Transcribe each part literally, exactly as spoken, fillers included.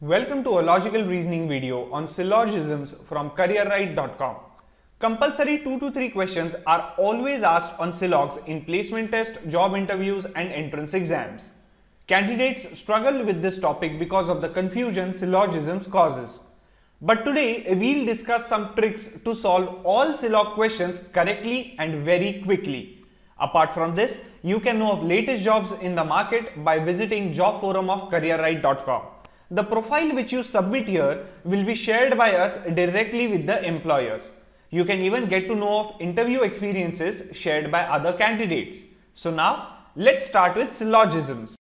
Welcome to a logical reasoning video on syllogisms from career right dot com. Compulsory two to three questions are always asked on syllogs in placement test, job interviews and entrance exams. Candidates struggle with this topic because of the confusion syllogisms causes. But today we'll discuss some tricks to solve all syllog questions correctly and very quickly. Apart from this, you can know of latest jobs in the market by visiting job forum of career right dot com. The profile which you submit here will be shared by us directly with the employers. You can even get to know of interview experiences shared by other candidates. So now, let's start with syllogisms.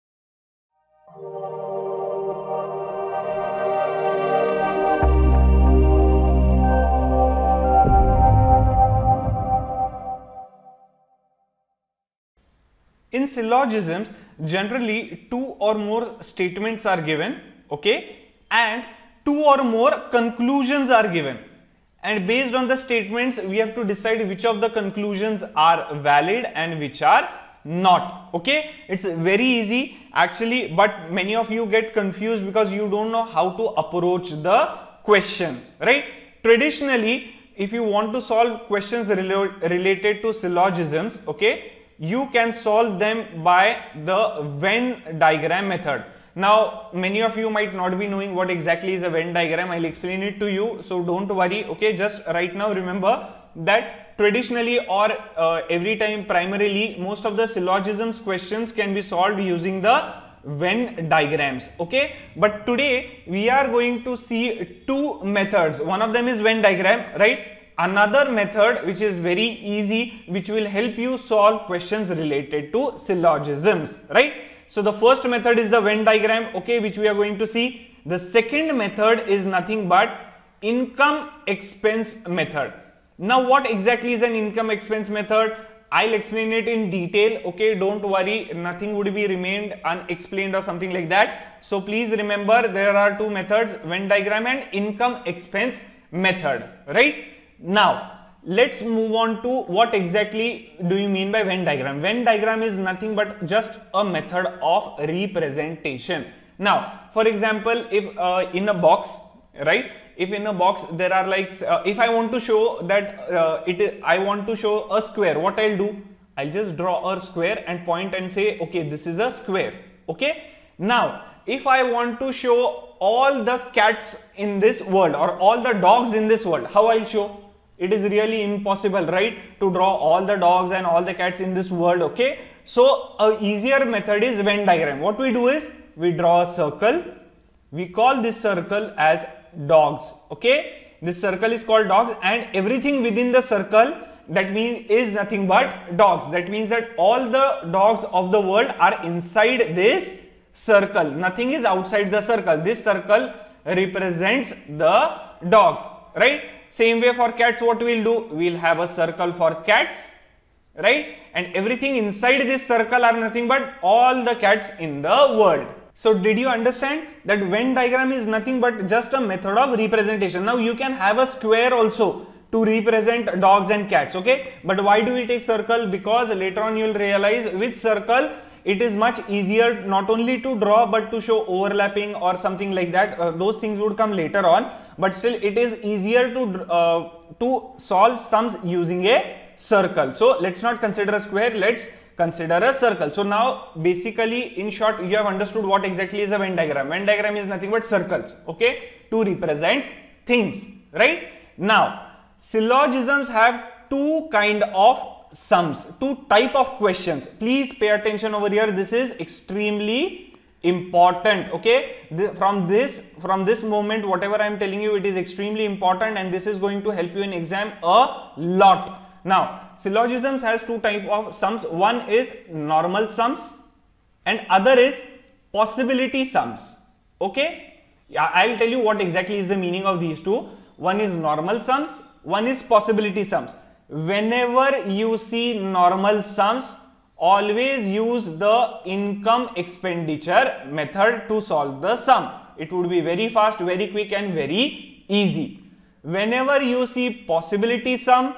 In syllogisms, generally two or more statements are given, okay, and two or more conclusions are given. And based on the statements, we have to decide which of the conclusions are valid and which are not, okay. It's very easy actually, but many of you get confused because you don't know how to approach the question, right? Traditionally, if you want to solve questions rel- related to syllogisms, okay, you can solve them by the Venn diagram method. Now, many of you might not be knowing what exactly is a Venn diagram. I'll explain it to you, so don't worry, okay. Just right now remember that traditionally or uh, every time primarily most of the syllogisms questions can be solved using the Venn diagrams, okay. But today we are going to see two methods. One of them is Venn diagram, right? Another method which is very easy, which will help you solve questions related to syllogisms, right? So the first method is the Venn diagram, okay, which we are going to see. The second method is nothing but income expense method. Now what exactly is an income expense method? I'll explain it in detail, okay, don't worry, nothing would be remained unexplained or something like that. So please remember there are two methods, Venn diagram and income expense method, right? Now, let's move on to what exactly do you mean by Venn diagram. Venn diagram is nothing but just a method of representation. Now, for example, if uh, in a box, right, if in a box there are like, uh, if I want to show that uh, it is, I want to show a square, what I'll do? I'll just draw a square and point and say, okay, this is a square, okay. Now, if I want to show all the cats in this world or all the dogs in this world, how I'll show? It is really impossible, right, to draw all the dogs and all the cats in this world, okay. So a easier method is Venn diagram. What we do is we draw a circle, we call this circle as dogs, okay. This circle is called dogs and everything within the circle, that means is nothing but dogs. That means that all the dogs of the world are inside this circle, nothing is outside the circle. This circle represents the dogs, right. Same way for cats, what we'll do? We'll have a circle for cats, right? And everything inside this circle are nothing but all the cats in the world. So did you understand that Venn diagram is nothing but just a method of representation? Now you can have a square also to represent dogs and cats, okay? But why do we take circle? Because later on you will realize with circle it is much easier not only to draw but to show overlapping or something like that. Uh, those things would come later on, but still it is easier to uh, to solve sums using a circle. So let's not consider a square, let's consider a circle. So now basically in short you have understood what exactly is a Venn diagram. Venn diagram is nothing but circles, okay, to represent things, right? Now syllogisms have two kind of sums, two type of questions. Please pay attention over here, this is extremely important, okay. The, from this from this moment whatever I am telling you, it is extremely important and this is going to help you in exam a lot. Now syllogisms has two type of sums. One is normal sums and other is possibility sums, okay. I'll tell you what exactly is the meaning of these two. One is normal sums, one is possibility sums. Whenever you see normal sums, always use the income expenditure method to solve the sum. It would be very fast, very quick and very easy. Whenever you see possibility sum,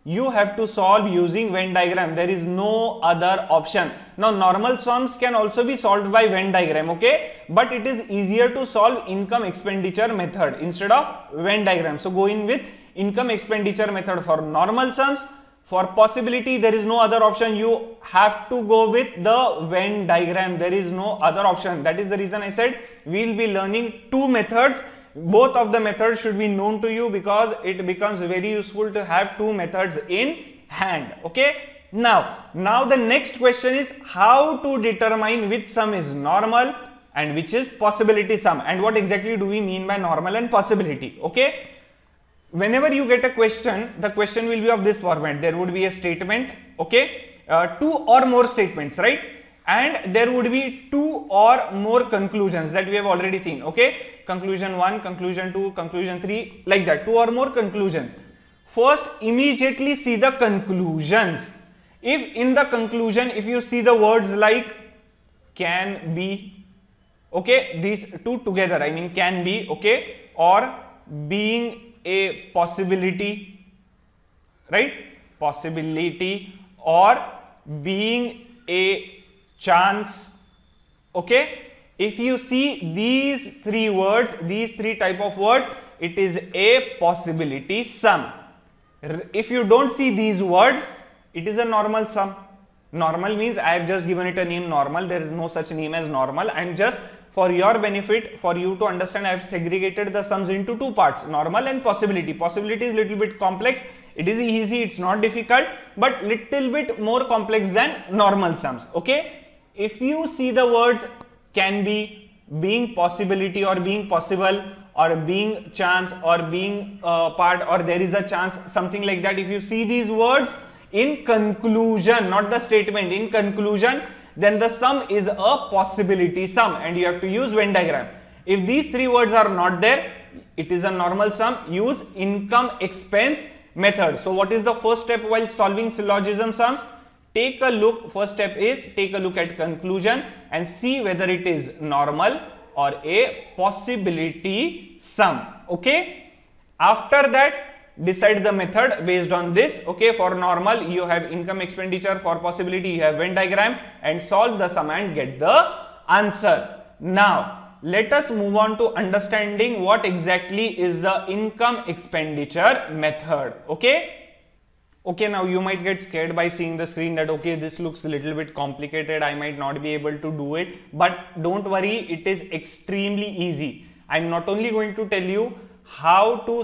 you have to solve using Venn diagram. There is no other option. Now normal sums can also be solved by Venn diagram, okay, but it is easier to solve income expenditure method instead of Venn diagram. So go in with income expenditure method for normal sums. For possibility, there is no other option. You have to go with the Venn diagram. There is no other option. That is the reason I said we will be learning two methods. Both of the methods should be known to you because it becomes very useful to have two methods in hand. Okay. Now, now the next question is how to determine which sum is normal and which is possibility sum, and what exactly do we mean by normal and possibility. Okay. Whenever you get a question, the question will be of this format. There would be a statement, okay, uh, two or more statements, right? And there would be two or more conclusions that we have already seen, okay? Conclusion one, conclusion two, conclusion three, like that, two or more conclusions. First, immediately see the conclusions. If in the conclusion, if you see the words like can be, okay, these two together, I mean can be, okay, or being a possibility, right, possibility, or being a chance, okay, if you see these three words, these three type of words, it is a possibility sum. If you don't see these words, it is a normal sum. Normal means I have just given it a name normal. There is no such name as normal. I am just, for your benefit, for you to understand, I have segregated the sums into two parts, normal and possibility. Possibility is little bit complex. It is easy, it's not difficult, but little bit more complex than normal sums. Okay. If you see the words can be, being possibility or being possible, or being chance, or being uh, part, or there is a chance, something like that. If you see these words in conclusion, not the statement, in conclusion, then the sum is a possibility sum and you have to use Venn diagram. If these three words are not there, it is a normal sum. Use income expense method. So what is the first step while solving syllogism sums? Take a look, first step is take a look at conclusion and see whether it is normal or a possibility sum. Okay. After that, decide the method based on this. Okay, for normal you have income expenditure, for possibility you have Venn diagram, and solve the sum and get the answer. Now let us move on to understanding what exactly is the income expenditure method. Okay. Okay, now you might get scared by seeing the screen that okay, this looks a little bit complicated, I might not be able to do it, but don't worry, it is extremely easy. I'm not only going to tell you how to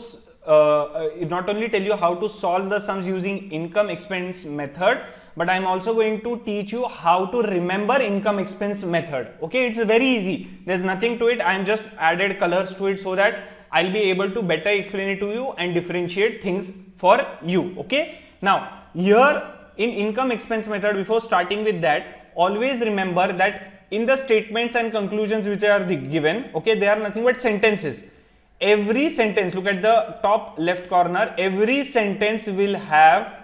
uh, not only tell you how to solve the sums using income expense method, but I'm also going to teach you how to remember income expense method. Okay, it's very easy. There's nothing to it. I'm just added colors to it so that I'll be able to better explain it to you and differentiate things for you. Okay. Now here in income expense method, before starting with that, always remember that in the statements and conclusions which are the given, okay, they are nothing but sentences. Every sentence, look at the top left corner, every sentence will have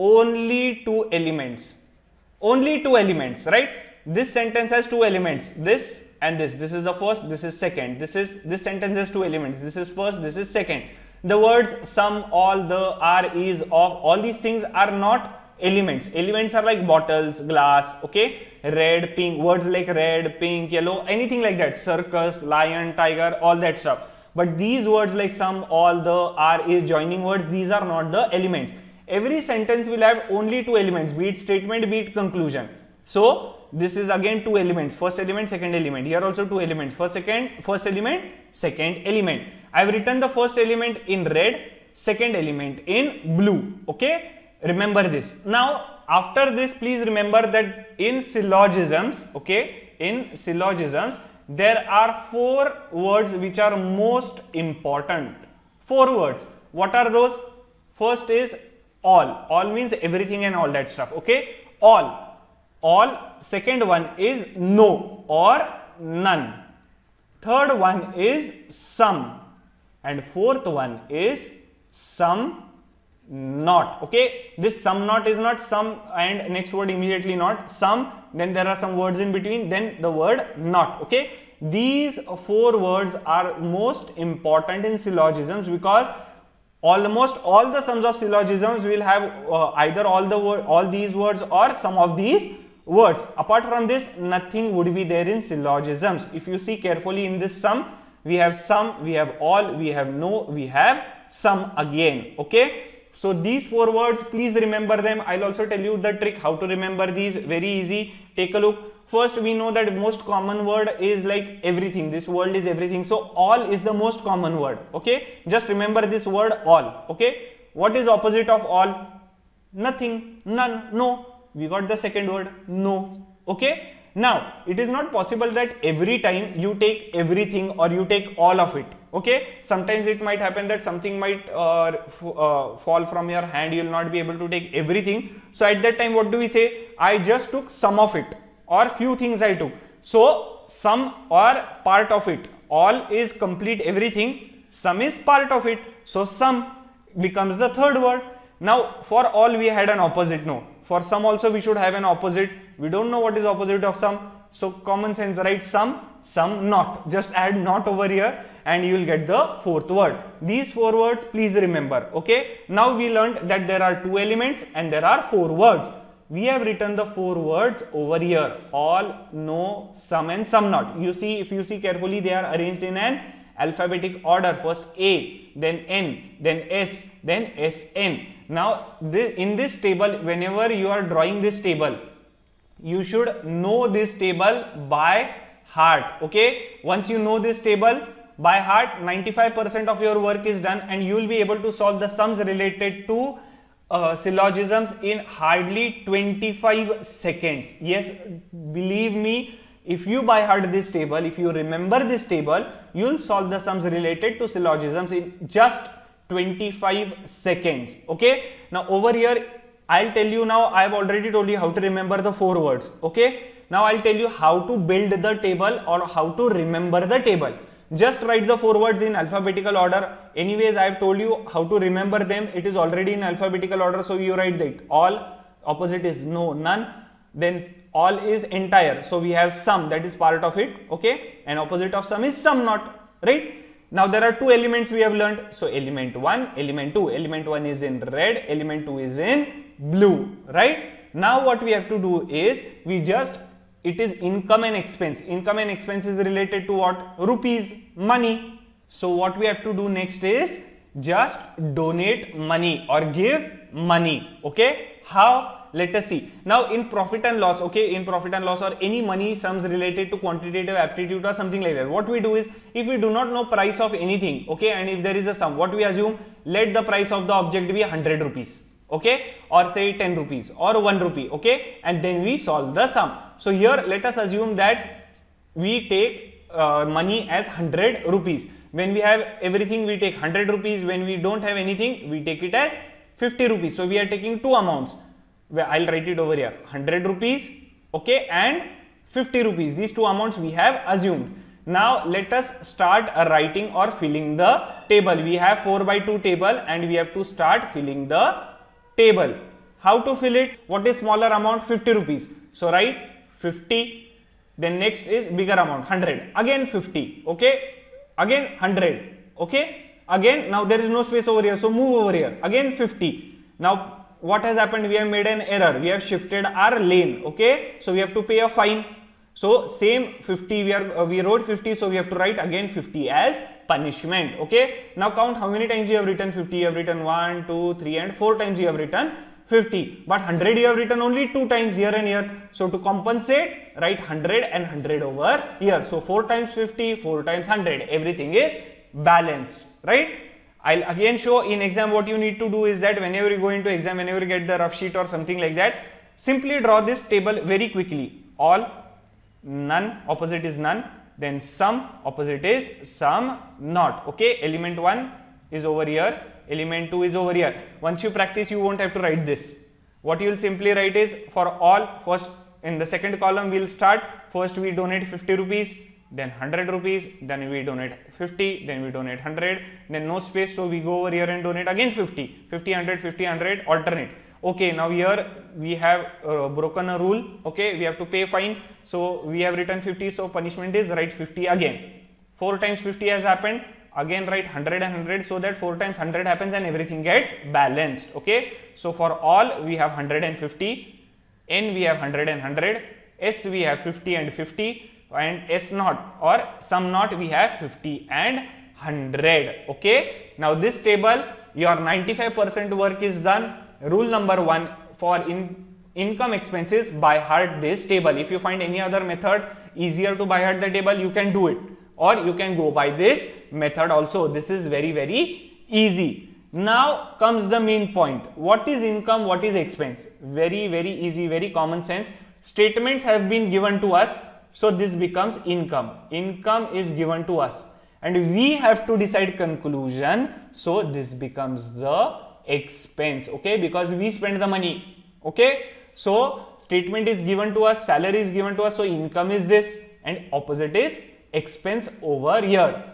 only two elements. Only two elements, right? This sentence has two elements, this and this. This is the first, this is second. This is this sentence has two elements. This is first, this is second. The words some, all, the, are, is, of, all these things are not elements. Elements are like bottles, glass, okay, red, pink, words like red, pink, yellow, anything like that, circus, lion, tiger, all that stuff. But these words like some, all, the, are, is, joining words, these are not the elements. Every sentence will have only two elements, be it statement, be it conclusion. So this is again two elements, first element, second element. Here also two elements, first, second, first element, second element. I have written the first element in red, second element in blue. Okay, remember this. Now after this, please remember that in syllogisms, okay, in syllogisms, there are four words which are most important. Four words. What are those? First is all. All means everything and all that stuff. Okay, all. All. Second one is no or none. Third one is some. And fourth one is some not. Okay, this some not is not some and next word immediately not, some, then there are some words in between, then the word not. Okay, these four words are most important in syllogisms because almost all the sums of syllogisms will have uh, either all the word, all these words or some of these words. Apart from this, nothing would be there in syllogisms. If you see carefully in this sum, we have some, we have all, we have no, we have some again. Okay. So these four words, please remember them. I'll also tell you the trick how to remember these. Very easy. Take a look. First, we know that most common word is like everything. This world is everything. So all is the most common word. Okay. Just remember this word all. Okay. What is opposite of all? Nothing, none, no. We got the second word, no. Okay. Now, it is not possible that every time you take everything or you take all of it. Okay. Sometimes it might happen that something might uh, uh, fall from your hand. You will not be able to take everything. So at that time, what do we say? I just took some of it, or few things I took. So some or part of it. All is complete everything. Some is part of it. So some becomes the third word. Now for all we had an opposite, no. For some also we should have an opposite. We don't know what is opposite of some. So common sense, write some, some not. Just add not over here and you will get the fourth word. These four words please remember. Okay. Now we learned that there are two elements and there are four words. We have written the four words over here. All, no, some and some not. You see, if you see carefully, they are arranged in an alphabetic order. First A, then N, then S, then S N. Now this, in this table, whenever you are drawing this table, you should know this table by heart. Okay. Once you know this table by heart, ninety-five percent of your work is done and you will be able to solve the sums related to uh, syllogisms in hardly twenty-five seconds. Yes, believe me, if you by heart this table, if you remember this table, you will solve the sums related to syllogisms in just twenty-five seconds. Okay. Now over here, I'll tell you now, I have already told you how to remember the four words. Okay. Now I'll tell you how to build the table or how to remember the table. Just write the four words in alphabetical order. Anyways, I have told you how to remember them. It is already in alphabetical order. So you write that all, opposite is no, none. Then all is entire. So we have some, that is part of it. Okay. And opposite of some is some not. Right. Now there are two elements we have learned. So element one, element two. Element one is in red, element two is in blue. Right. Now what we have to do is we just, it is income and expense. Income and expense is related to what? Rupees, money. So what we have to do next is just donate money or give money. Okay. How? Let us see. Now in profit and loss, okay, in profit and loss or any money sums related to quantitative aptitude or something like that, what we do is, if we do not know price of anything, okay, and if there is a sum, what we assume, let the price of the object be one hundred rupees, okay, or say ten rupees or one rupee, okay, and then we solve the sum. So here let us assume that we take uh, money as one hundred rupees. When we have everything, we take one hundred rupees. When we don't have anything, we take it as fifty rupees. So we are taking two amounts. I'll write it over here, one hundred rupees, okay, and fifty rupees. These two amounts we have assumed. Now let us start uh, writing or filling the table. We have four by two table and we have to start filling the table. How to fill it? What is smaller amount? fifty rupees. So write fifty. Then next is bigger amount, one hundred. Again fifty, okay. Again one hundred, okay. Again, now there is no space over here, so move over here. Again fifty. Now what has happened? We have made an error. We have shifted our lane. Okay. So we have to pay a fine. So same fifty, we are uh, we wrote fifty. So we have to write again fifty as punishment. Okay. Now count how many times you have written fifty. You have written one, two, three and four times you have written fifty. But one hundred you have written only two times here and here. So to compensate, write one hundred and one hundred over here. So four times fifty, four times one hundred. Everything is balanced. Right. I'll again show in exam what you need to do is that whenever you go into exam, whenever you get the rough sheet or something like that, simply draw this table very quickly. All, none, opposite is none, then some, opposite is some not. Okay, element one is over here, element two is over here. Once you practice, you won't have to write this. What you will simply write is for all, first in the second column we will start, first we donate fifty rupees. Then one hundred rupees, then we donate fifty, then we donate one hundred, then no space, so we go over here and donate again fifty, fifty, one hundred, fifty, one hundred, alternate. Okay, now here we have uh, broken a rule, okay, we have to pay fine, so we have written fifty, so punishment is write fifty again. four times fifty has happened, again write one hundred and one hundred, so that four times one hundred happens and everything gets balanced. Okay, so for all we have one hundred fifty, N we have one hundred and one hundred, S we have fifty and fifty, and S naught or sum naught we have fifty and one hundred. Okay, now this table, your ninety-five percent work is done. Rule number one for in income expenses, by heart this table. If you find any other method easier to by heart the table, you can do it, or you can go by this method also. This is very very easy. Now comes the main point. What is income, what is expense? Very very easy, very common sense. Statements have been given to us, so this becomes income. Income is given to us and we have to decide conclusion, so this becomes the expense. Okay, because we spend the money. Okay, so statement is given to us, salary is given to us, so income is this and opposite is expense over here.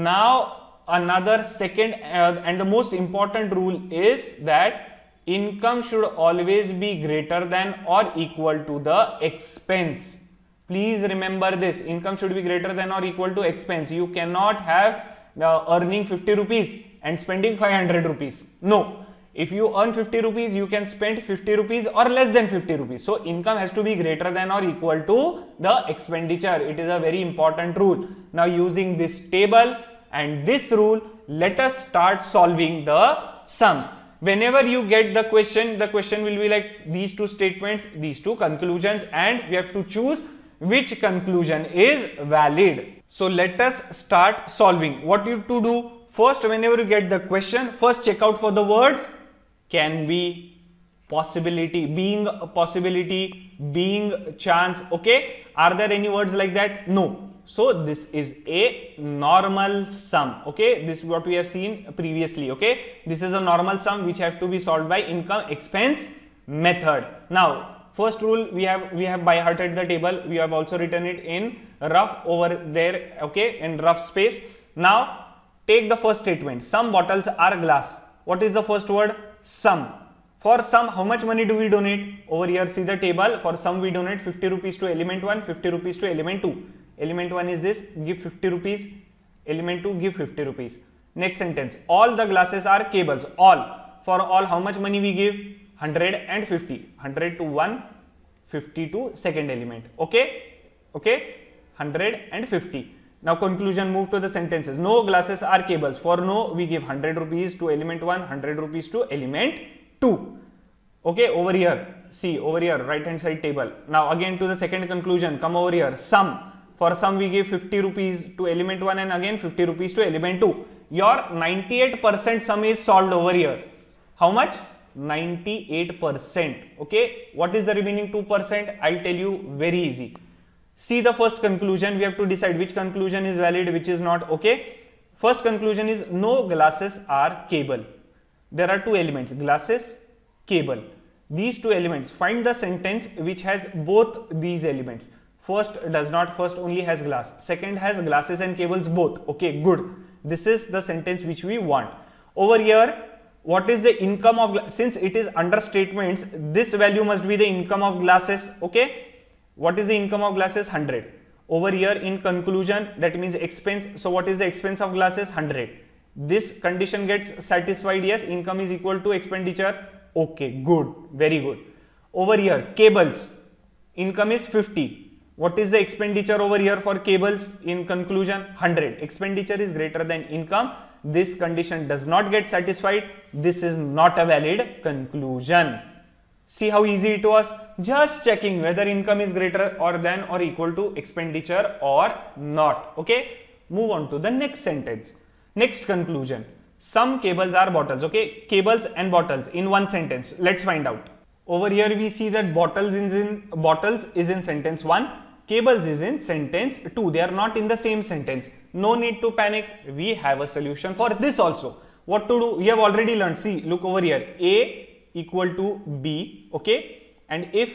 Now another second uh, and the most important rule is that income should always be greater than or equal to the expense. Please remember this, income should be greater than or equal to expense. You cannot have uh, earning fifty rupees and spending five hundred rupees. No. If you earn fifty rupees, you can spend fifty rupees or less than fifty rupees. So income has to be greater than or equal to the expenditure. It is a very important rule. Now using this table and this rule, let us start solving the sums. Whenever you get the question, the question will be like these two statements, these two conclusions, and we have to choose which conclusion is valid. So let us start solving. What you to do? First, whenever you get the question, first check out for the words can be, possibility, being a possibility, being chance. Okay, are there any words like that? No. So this is a normal sum. Okay, this is what we have seen previously. Okay, this is a normal sum which have to be solved by income expense method. Now first rule, we have we have by hearted the table. We have also written it in rough over there. Okay, in rough space. Now take the first statement. Some bottles are glass. What is the first word? Some. For some, how much money do we donate? Over here, see the table. For some, we donate fifty rupees to element one, fifty rupees to element two. Element one is this, give fifty rupees. Element two, give fifty rupees. Next sentence, all the glasses are cables. All. For all, how much money we give? one hundred fifty. one hundred to one, fifty to second element. Okay? Okay? one hundred fifty. Now conclusion, move to the sentences. No glasses are cables. For no, we give one hundred rupees to element one, one hundred rupees to element two. Okay, over here, see over here, right hand side table. Now again to the second conclusion, come over here. Some. For some we give fifty rupees to element one and again fifty rupees to element two. Your ninety-eight percent sum is solved over here. How much? ninety-eight percent. Okay, what is the remaining two percent? I'll tell you, very easy. See the first conclusion, we have to decide which conclusion is valid, which is not. Okay, first conclusion is no glasses are cable. There are two elements, glasses, cable. These two elements, find the sentence which has both these elements. First does not, first only has glass, second has glasses and cables both. Okay, good. This is the sentence which we want. Over here, what is the income of, since it is under statements, this value must be the income of glasses. Okay, what is the income of glasses? one hundred. Over here in conclusion, that means expense. So what is the expense of glasses? one hundred. This condition gets satisfied. Yes, income is equal to expenditure. Okay, good, very good. Over here, cables, income is fifty. What is the expenditure over here for cables? In conclusion, one hundred. Expenditure is greater than income. This condition does not get satisfied. This is not a valid conclusion. See how easy it was? Just checking whether income is greater or than or equal to expenditure or not. Okay, move on to the next sentence. Next conclusion. Some cables are bottles. Okay, cables and bottles in one sentence. Let's find out. Over here we see that bottles is in bottles is in sentence one. Cables is in sentence two. They are not in the same sentence. No need to panic. We have a solution for this also. What to do? We have already learned. See, look over here. A equal to B. Okay. And if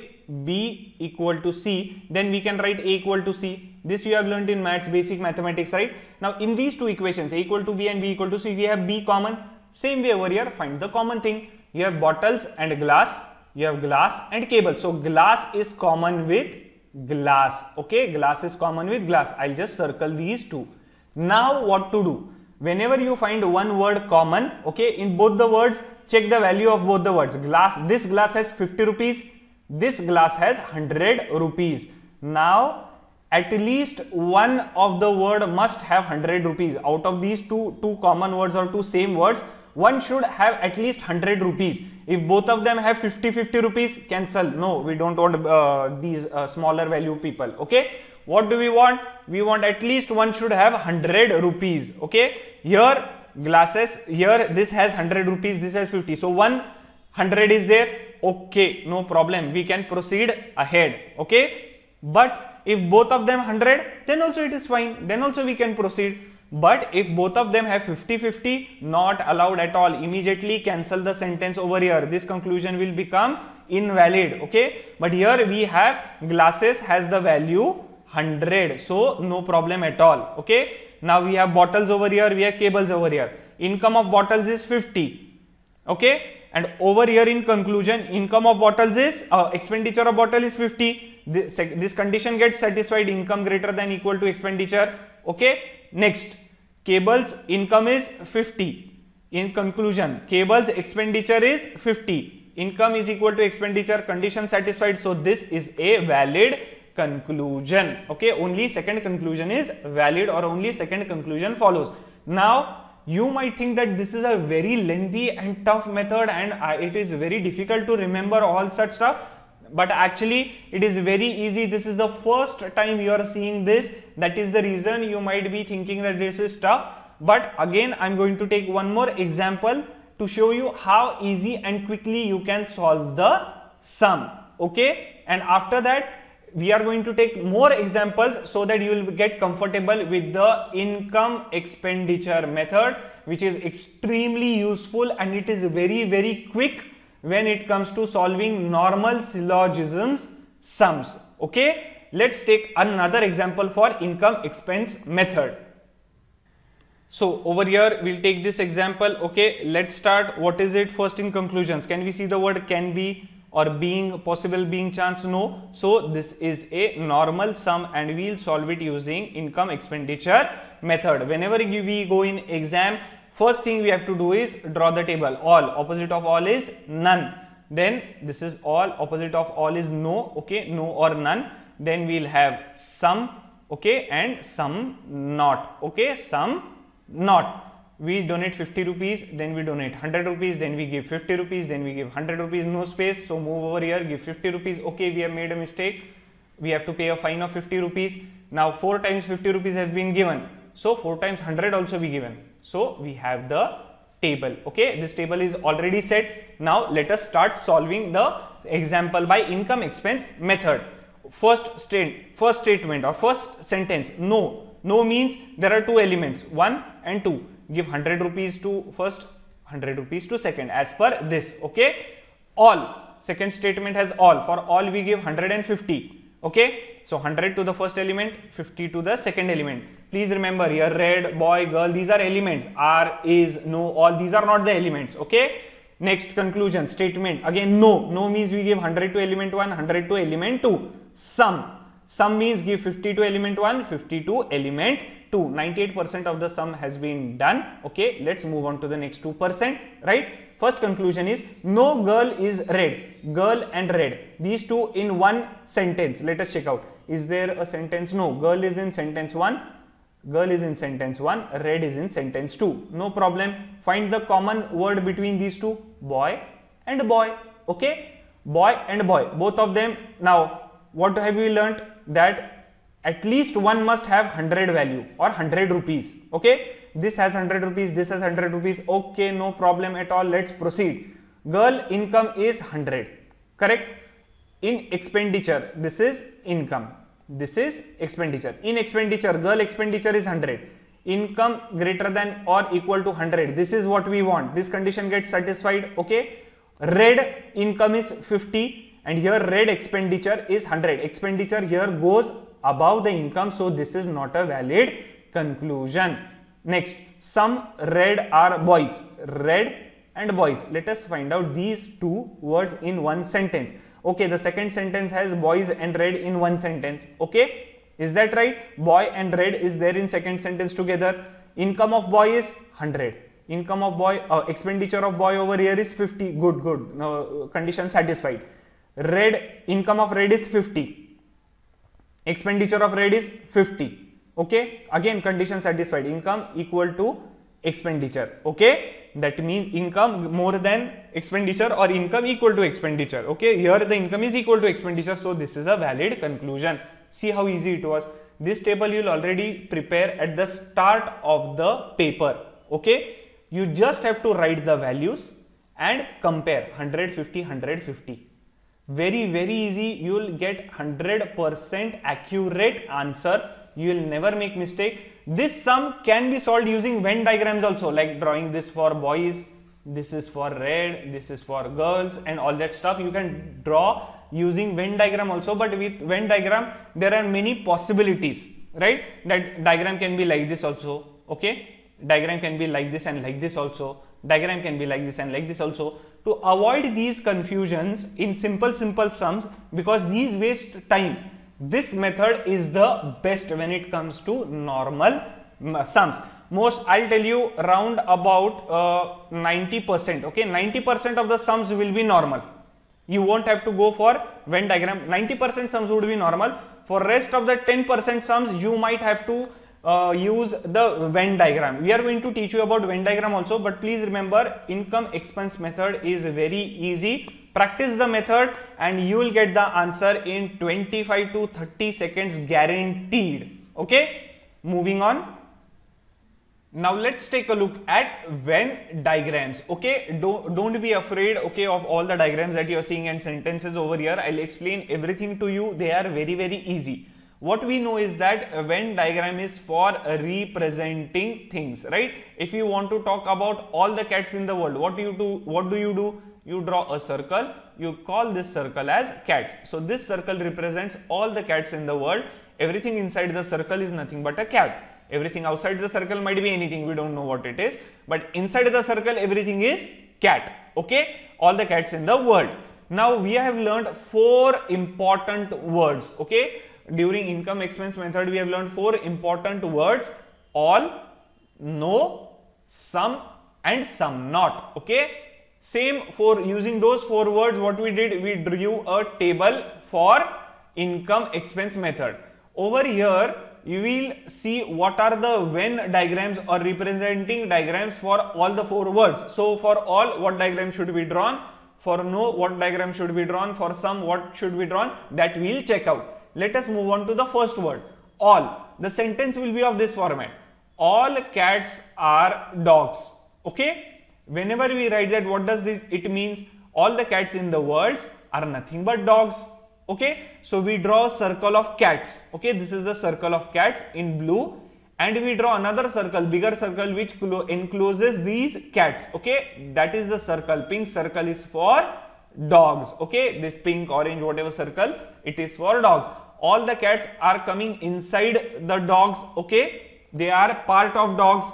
B equal to C, then we can write A equal to C. This you have learned in maths, basic mathematics, right? Now in these two equations, A equal to B and B equal to C, we have B common. Same way over here, find the common thing. You have bottles and glass. You have glass and cable. So glass is common with glass. Okay, glass is common with glass. I'll just circle these two. Now what to do? Whenever you find one word common, okay, in both the words, check the value of both the words. Glass, this glass has fifty rupees, this glass has one hundred rupees. Now, at least one of the word must have one hundred rupees. Out of these two, two common words or two same words, one should have at least one hundred rupees. If both of them have fifty fifty rupees, cancel. No, we don't want uh, these uh, smaller value people, okay. What do we want? We want at least one should have one hundred rupees, okay. Here glasses, here this has one hundred rupees, this has fifty. So one hundred is there, okay, no problem. We can proceed ahead, okay. But if both of them one hundred, then also it is fine. Then also we can proceed. But if both of them have fifty fifty, not allowed at all. Immediately cancel the sentence over here. This conclusion will become invalid, okay. But here we have glasses has the value one hundred, so no problem at all, okay. Now we have bottles over here, we have cables over here. Income of bottles is fifty, okay. And over here in conclusion, income of bottles is, uh, expenditure of bottle is fifty. This, this condition gets satisfied, income greater than equal to expenditure, okay. Next, cables income is fifty. In conclusion, cables expenditure is fifty. Income is equal to expenditure, condition satisfied. So this is a valid conclusion, okay. Only second conclusion is valid, or only second conclusion follows. Now, you might think that this is a very lengthy and tough method, and uh, it is very difficult to remember all such stuff. But actually it is very easy. This is the first time you are seeing this. That is the reason you might be thinking that this is tough. But again, I am going to take one more example to show you how easy and quickly you can solve the sum, okay. And after that, we are going to take more examples so that you will get comfortable with the income expenditure method, which is extremely useful, and it is very very quick when it comes to solving normal syllogisms sums, okay. Let's take another example for income expense method. So over here we'll take this example, okay. Let's start. What is it? First, in conclusions, can we see the word can be or being, possible, being, chance? No. So this is a normal sum and we will solve it using income expenditure method. Whenever we go in exam, first thing we have to do is draw the table. All, opposite of all is none. Then this is all, opposite of all is no, okay, no or none. Then we'll have some, okay, and some not, okay, some not. We donate fifty rupees, then we donate one hundred rupees, then we give fifty rupees, then we give one hundred rupees, no space. So move over here, give fifty rupees. Okay, we have made a mistake. We have to pay a fine of fifty rupees. Now four times fifty rupees have been given. So four times one hundred also be given. So we have the table, okay. This table is already set. Now let us start solving the example by income expense method. First state, first statement or first sentence, no. No means there are two elements, one and two. Give one hundred rupees to first, one hundred rupees to second, as per this, okay. All, second statement has all. For all we give one hundred fifty, okay. So one hundred to the first element, fifty to the second element. Please remember here, red, boy, girl, these are elements. Are, is, no, all, these are not the elements, okay. Next, conclusion statement, again no. No means we give one hundred to element one, one hundred to element two. Sum, sum means give fifty to element one, fifty to element two. ninety-eight percent of the sum has been done, okay. Let's move on to the next two percent, right. First conclusion is no girl is red. Girl and red, these two in one sentence. Let us check out. Is there a sentence? No. Girl is in sentence one, girl is in sentence one, red is in sentence two. No problem. Find the common word between these two, boy and boy, okay. Boy and boy, both of them. Now what have we learnt? That at least one must have one hundred value or one hundred rupees, okay. This has one hundred rupees, this has one hundred rupees, okay, no problem at all. Let's proceed. Girl income is one hundred, correct. In expenditure, this is income, this is expenditure. In expenditure, girl expenditure is one hundred. Income greater than or equal to one hundred. This is what we want. This condition gets satisfied, okay. Red income is fifty. And here red expenditure is one hundred. Expenditure here goes above the income, so this is not a valid conclusion. Next, some red are boys, red and boys. Let us find out these two words in one sentence. Okay, the second sentence has boys and red in one sentence, okay. Is that right? Boy and red is there in second sentence together. Income of boy is one hundred. Income of boy, uh, expenditure of boy over here is fifty. Good, good. No, condition satisfied. Red, income of red is fifty. Expenditure of red is fifty. Okay, again condition satisfied. Income equal to expenditure. Okay, that means income more than expenditure or income equal to expenditure. Okay, here the income is equal to expenditure, so this is a valid conclusion. See how easy it was. This table you will already prepare at the start of the paper. Okay, you just have to write the values and compare one hundred fifty, one hundred fifty. Very, very easy. You will get one hundred percent accurate answer. You will never make mistake. This sum can be solved using Venn diagrams also, like drawing this for boys, this is for red, this is for girls, and all that stuff you can draw using Venn diagram also. But with Venn diagram there are many possibilities, right? That diagram can be like this also. Okay, diagram can be like this and like this also. Diagram can be like this and like this also. To avoid these confusions in simple simple sums, because these waste time, this method is the best when it comes to normal sums. Most, I'll tell you, round about uh, ninety percent. Okay, ninety percent of the sums will be normal. You won't have to go for Venn diagram. ninety percent sums would be normal. For rest of the ten percent sums, you might have to uh, use the Venn diagram. We are going to teach you about Venn diagram also, but please remember, income expense method is very easy. Practice the method and you will get the answer in twenty-five to thirty seconds guaranteed. Okay, moving on. Now let's take a look at Venn diagrams. Okay, don't, don't be afraid, okay, of all the diagrams that you are seeing and sentences over here. I'll explain everything to you. They are very, very easy. What we know is that a Venn diagram is for representing things, right? If you want to talk about all the cats in the world, what do you do? What do you do? You draw a circle. You call this circle as cats. So this circle represents all the cats in the world. Everything inside the circle is nothing but a cat. Everything outside the circle might be anything, we don't know what it is, but inside the circle everything is cat. Okay, all the cats in the world. Now we have learned four important words. Okay, during income expense method we have learned four important words: all, no, some, and some not. Okay, same for using those four words, what we did, we drew a table for income expense method. Over here you will see what are the Venn diagrams or representing diagrams for all the four words. So for all, what diagram should be drawn? For no, what diagram should be drawn? For some, what should be drawn? That we will check out. Let us move on to the first word, all. The sentence will be of this format: all cats are dogs. Okay, whenever we write that, what does this, it means? All the cats in the world are nothing but dogs. Okay, so we draw a circle of cats. Okay, this is the circle of cats in blue, and we draw another circle, bigger circle, which encloses these cats. Okay, that is the circle. Pink circle is for dogs. Okay, this pink, orange, whatever circle, it is for dogs. All the cats are coming inside the dogs. Okay, they are part of dogs.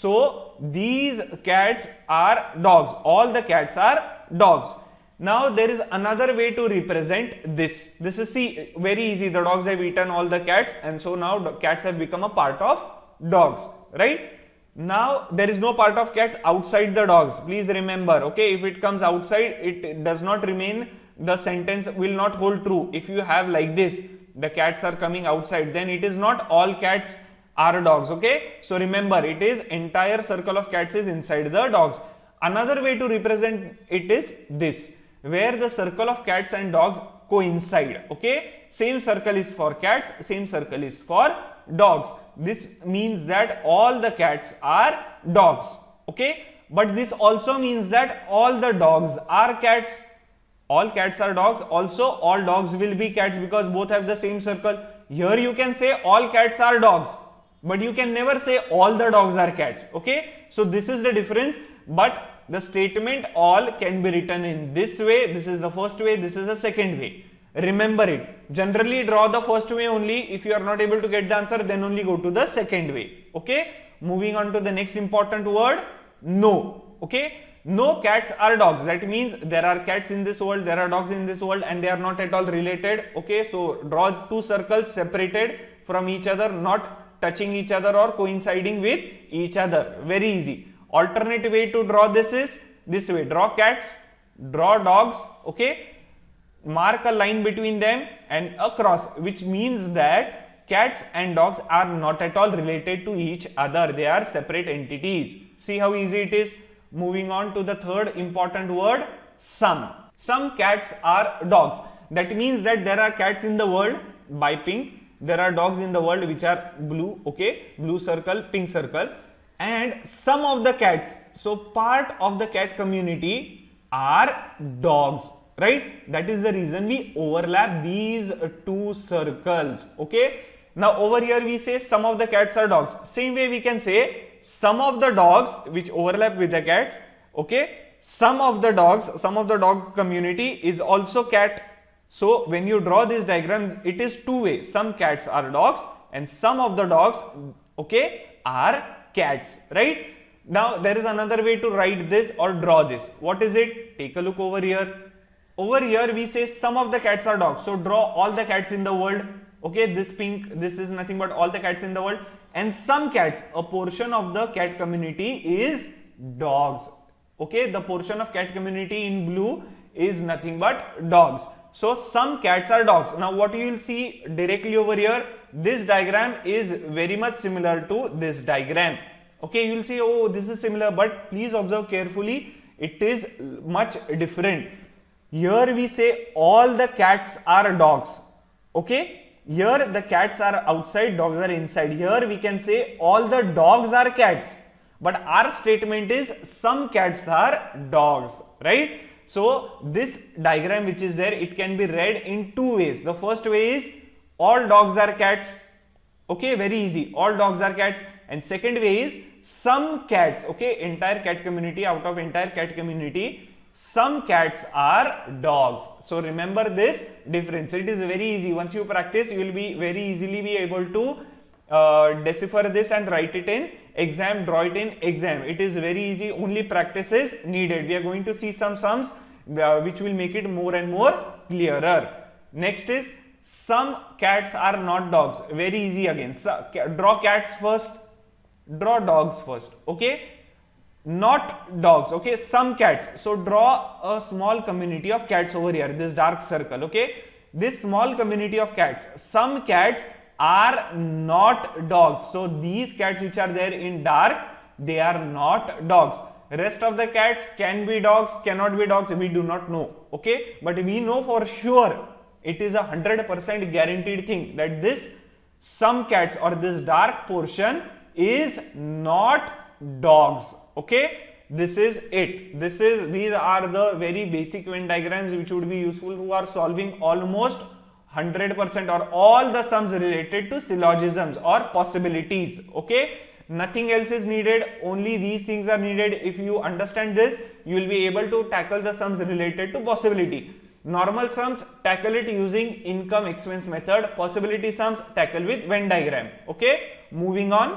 So these cats are dogs. All the cats are dogs. Now there is another way to represent this. This is, see, very easy. The dogs have eaten all the cats, and so now the cats have become a part of dogs, right? Now there is no part of cats outside the dogs. Please remember, okay, if it comes outside, it does not remain, the sentence will not hold true. If you have like this, the cats are coming outside, then it is not all cats are dogs. Okay, so remember, it is entire circle of cats is inside the dogs. Another way to represent it is this, where the circle of cats and dogs coincide. Okay, same circle is for cats, same circle is for dogs. This means that all the cats are dogs. Okay, but this also means that all the dogs are cats. All cats are dogs, also all dogs will be cats, because both have the same circle. Here you can say all cats are dogs, but you can never say all the dogs are cats. Okay, so this is the difference. But the statement all can be written in this way. This is the first way, this is the second way. Remember it. Generally draw the first way only. If you are not able to get the answer, then only go to the second way. Okay, moving on to the next important word, no. Okay, no cats are dogs. That means there are cats in this world, there are dogs in this world, and they are not at all related. Okay, so draw two circles separated from each other, not touching each other or coinciding with each other. Very easy. Alternate way to draw this is this way. Draw cats, draw dogs, okay. Mark a line between them and a cross, which means that cats and dogs are not at all related to each other. They are separate entities. See how easy it is. Moving on to the third important word, some. Some cats are dogs. That means that there are cats in the world by pink. There are dogs in the world which are blue, okay, blue circle, pink circle, and some of the cats, so part of the cat community are dogs, right? That is the reason we overlap these two circles, okay. Now over here we say some of the cats are dogs. Same way we can say some of the dogs which overlap with the cats, okay. Some of the dogs, some of the dog community is also cat. So when you draw this diagram, it is two ways. Some cats are dogs and some of the dogs, okay, are cats, right? Now there is another way to write this or draw this. What is it? Take a look over here. Over here we say some of the cats are dogs. So draw all the cats in the world. Okay, this pink, this is nothing but all the cats in the world. And some cats, a portion of the cat community is dogs. Okay, the portion of cat community in blue is nothing but dogs. So some cats are dogs. Now what you will see directly over here, this diagram is very much similar to this diagram. Okay, you will see, oh, this is similar, but please observe carefully, it is much different. Here we say all the cats are dogs. Okay, here the cats are outside, dogs are inside. Here we can say all the dogs are cats, but our statement is some cats are dogs, right? So this diagram which is there, it can be read in two ways. The first way is all dogs are cats. Okay, very easy. All dogs are cats. And second way is some cats. Okay, entire cat community, out of entire cat community, some cats are dogs. So remember this difference. It is very easy. Once you practice, you will be very easily be able to uh, decipher this and write it in exam, draw it in exam. It is very easy. Only practice is needed. We are going to see some sums uh, which will make it more and more clearer. Next is some cats are not dogs. Very easy again. So, draw cats first, draw dogs first. Okay, not dogs. Okay, some cats. So draw a small community of cats over here, this dark circle. Okay, this small community of cats, some cats are not dogs. So these cats which are there in dark, they are not dogs. Rest of the cats can be dogs, cannot be dogs, we do not know. Okay, but we know for sure, it is a hundred percent guaranteed thing that this some cats or this dark portion is not dogs. Okay, this is it. This is these are the very basic Venn diagrams which would be useful who are solving almost one hundred percent or all the sums related to syllogisms or possibilities. Okay, nothing else is needed, only these things are needed. If you understand this, you will be able to tackle the sums related to possibility. Normal sums, tackle it using income expense method. Possibility sums, tackle with Venn diagram. Okay, moving on.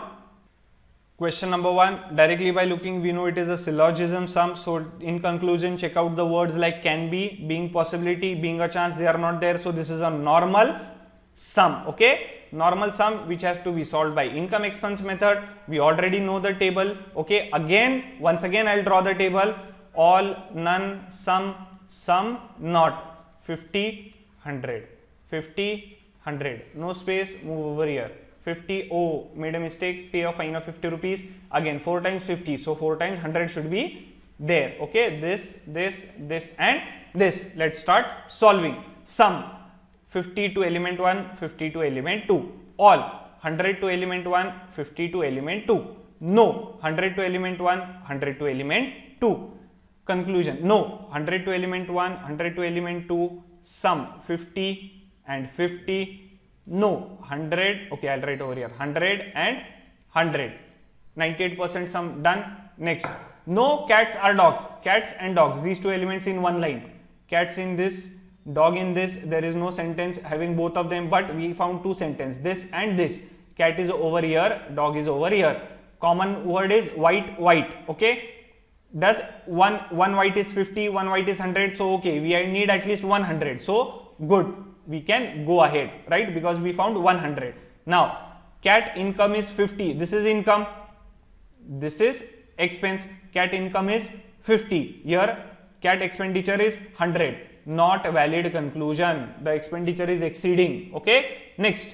Question number one, directly by looking we know it is a syllogism sum. So in conclusion, check out the words like can be, being possibility, being a chance, they are not there. So this is a normal sum. Okay, normal sum which has to be solved by income expense method. We already know the table. Okay, again, once again I'll draw the table. All, none, some, some, not. fifty, one hundred, fifty, one hundred, no space, move over here. fifty, oh, made a mistake, pay a fine of fifty rupees. Again, four times fifty, so four times one hundred should be there. Okay, this, this, this and this. Let's start solving. Sum, fifty to element one, fifty to element two. All, one hundred to element one, fifty to element two. No, one hundred to element one, one hundred to element two. Conclusion, no, one hundred to element one, one hundred to element two. Sum, fifty and fifty. No, one hundred, okay, I'll write over here, one hundred and one hundred, ninety-eight percent sum done. Next, no cats are dogs, cats and dogs, these two elements in one line, cats in this, dog in this, there is no sentence having both of them, but we found two sentences, this and this, cat is over here, dog is over here, common word is white, white. Okay, does one, one white is fifty, one white is one hundred, so okay, we need at least one hundred, so good. We can go ahead, right, because we found one hundred. Now cat income is fifty. This is income. This is expense. Cat income is fifty. Here cat expenditure is one hundred. Not valid conclusion. The expenditure is exceeding. Okay. Next,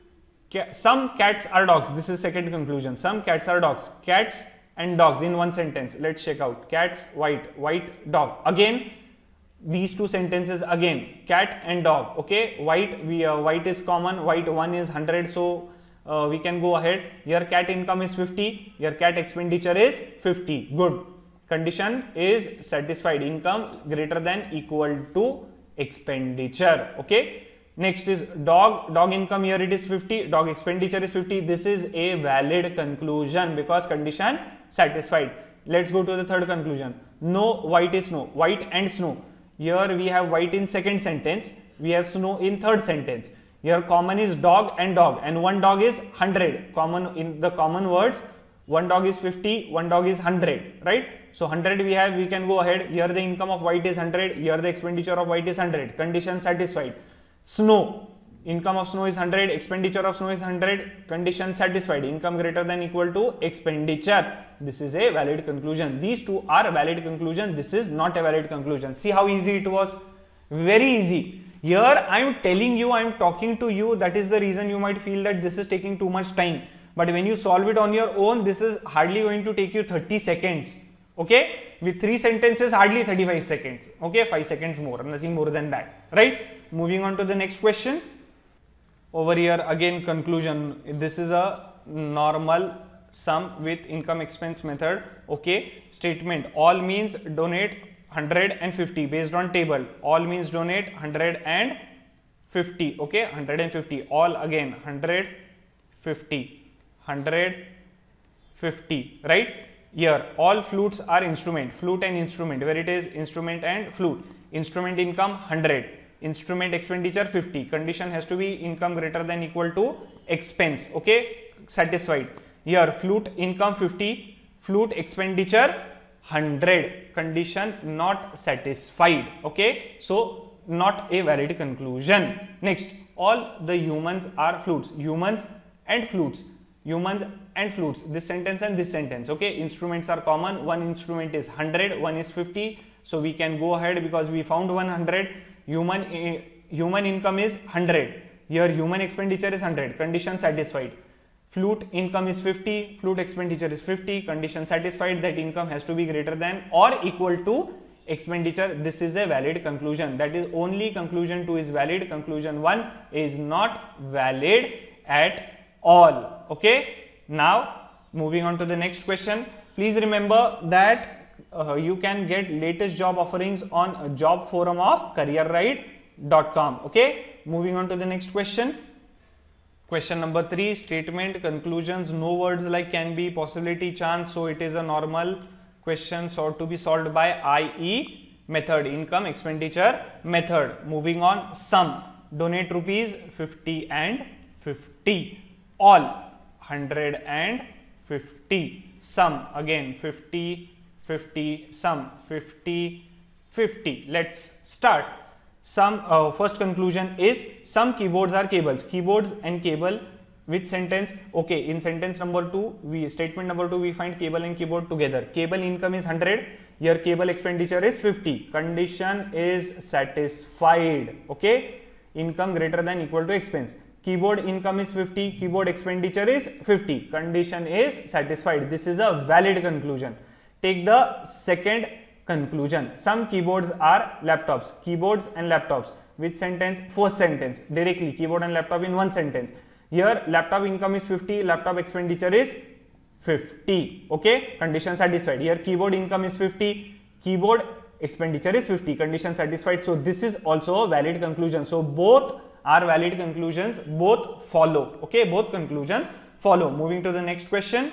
some cats are dogs. This is second conclusion. Some cats are dogs. Cats and dogs in one sentence. Let's check out. Cats, white, white, dog. Again, these two sentences again. Cat and dog. Okay. White, we uh, white is common. White one is one hundred. So uh, we can go ahead. Your cat income is fifty. Your cat expenditure is fifty. Good. Condition is satisfied. Income greater than equal to expenditure. Okay. Next is dog. Dog income, here it is fifty. Dog expenditure is fifty. This is a valid conclusion because condition satisfied. Let's go to the third conclusion. No, white is snow. White and snow. Here we have white in second sentence. We have snow in third sentence. Here common is dog and dog, and one dog is one hundred. Common in the common words, one dog is fifty, one dog is one hundred, right? So one hundred we have, we can go ahead. Here the income of white is one hundred. Here the expenditure of white is one hundred. Condition satisfied. Snow, income of snow is one hundred, expenditure of snow is one hundred, condition satisfied, income greater than equal to expenditure. This is a valid conclusion. These two are valid conclusion. This is not a valid conclusion. See how easy it was? Very easy. Here I am telling you, I am talking to you. That is the reason you might feel that this is taking too much time. But when you solve it on your own, this is hardly going to take you thirty seconds. Okay, with three sentences, hardly thirty-five seconds. Okay, five seconds more, nothing more than that, right? Moving on to the next question. Over here again conclusion. This is a normal sum with income expense method. Okay, statement. All means donate one hundred fifty based on table. All means donate one hundred fifty. Okay, one hundred fifty. All again one hundred fifty. one hundred fifty, right? Here all flutes are instrument. Flute and instrument. Where it is instrument and flute. Instrument income one hundred. Instrument expenditure fifty. Condition has to be income greater than equal to expense. Okay, satisfied. Here flute income fifty, flute expenditure one hundred. Condition not satisfied. Okay, so not a valid conclusion. Next, all the humans are flutes. Humans and flutes. Humans and flutes. This sentence and this sentence. Okay, instruments are common. One instrument is one hundred, one is fifty. So we can go ahead because we found one hundred. Human uh, human income is one hundred. Here human expenditure is one hundred. Condition satisfied. Flute income is fifty. Flute expenditure is fifty. Condition satisfied. That income has to be greater than or equal to expenditure. This is a valid conclusion. That is only conclusion two is valid. Conclusion one is not valid at all. Okay. Now moving on to the next question. Please remember that Uh, you can get latest job offerings on uh, job forum of career ride dot com. Okay, moving on to the next question. Question number three, statement, conclusions, no words like can be, possibility, chance. So it is a normal question sought to be solved by I E method, income expenditure method. Moving on, sum, donate rupees fifty and fifty, all one hundred fifty, sum again fifty, fifty, sum fifty, fifty. Let's start. Some uh, first conclusion is some keyboards are cables. Keyboards and cable with sentence. Okay, in sentence number two, we statement number two, we find cable and keyboard together. Cable income is one hundred. Your cable expenditure is fifty. Condition is satisfied. Okay, income greater than equal to expense. Keyboard income is fifty. Keyboard expenditure is fifty. Condition is satisfied. This is a valid conclusion. Take the second conclusion. Some keyboards are laptops. Keyboards and laptops with sentence, first sentence directly keyboard and laptop in one sentence. Here laptop income is fifty, laptop expenditure is fifty. Okay, condition satisfied. Here keyboard income is fifty, keyboard expenditure is fifty. Condition satisfied. So this is also a valid conclusion. So both are valid conclusions. Both follow. Okay, both conclusions follow. Moving to the next question.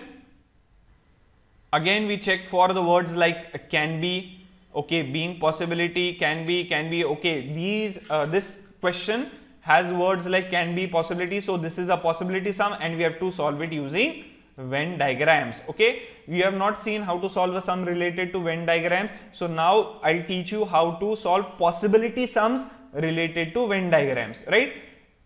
Again we check for the words like can be, okay, being, possibility, can be, can be. Okay, these uh, this question has words like can be, possibility. So this is a possibility sum and we have to solve it using Venn diagrams. Okay, we have not seen how to solve a sum related to Venn diagrams. So now I'll teach you how to solve possibility sums related to Venn diagrams, right?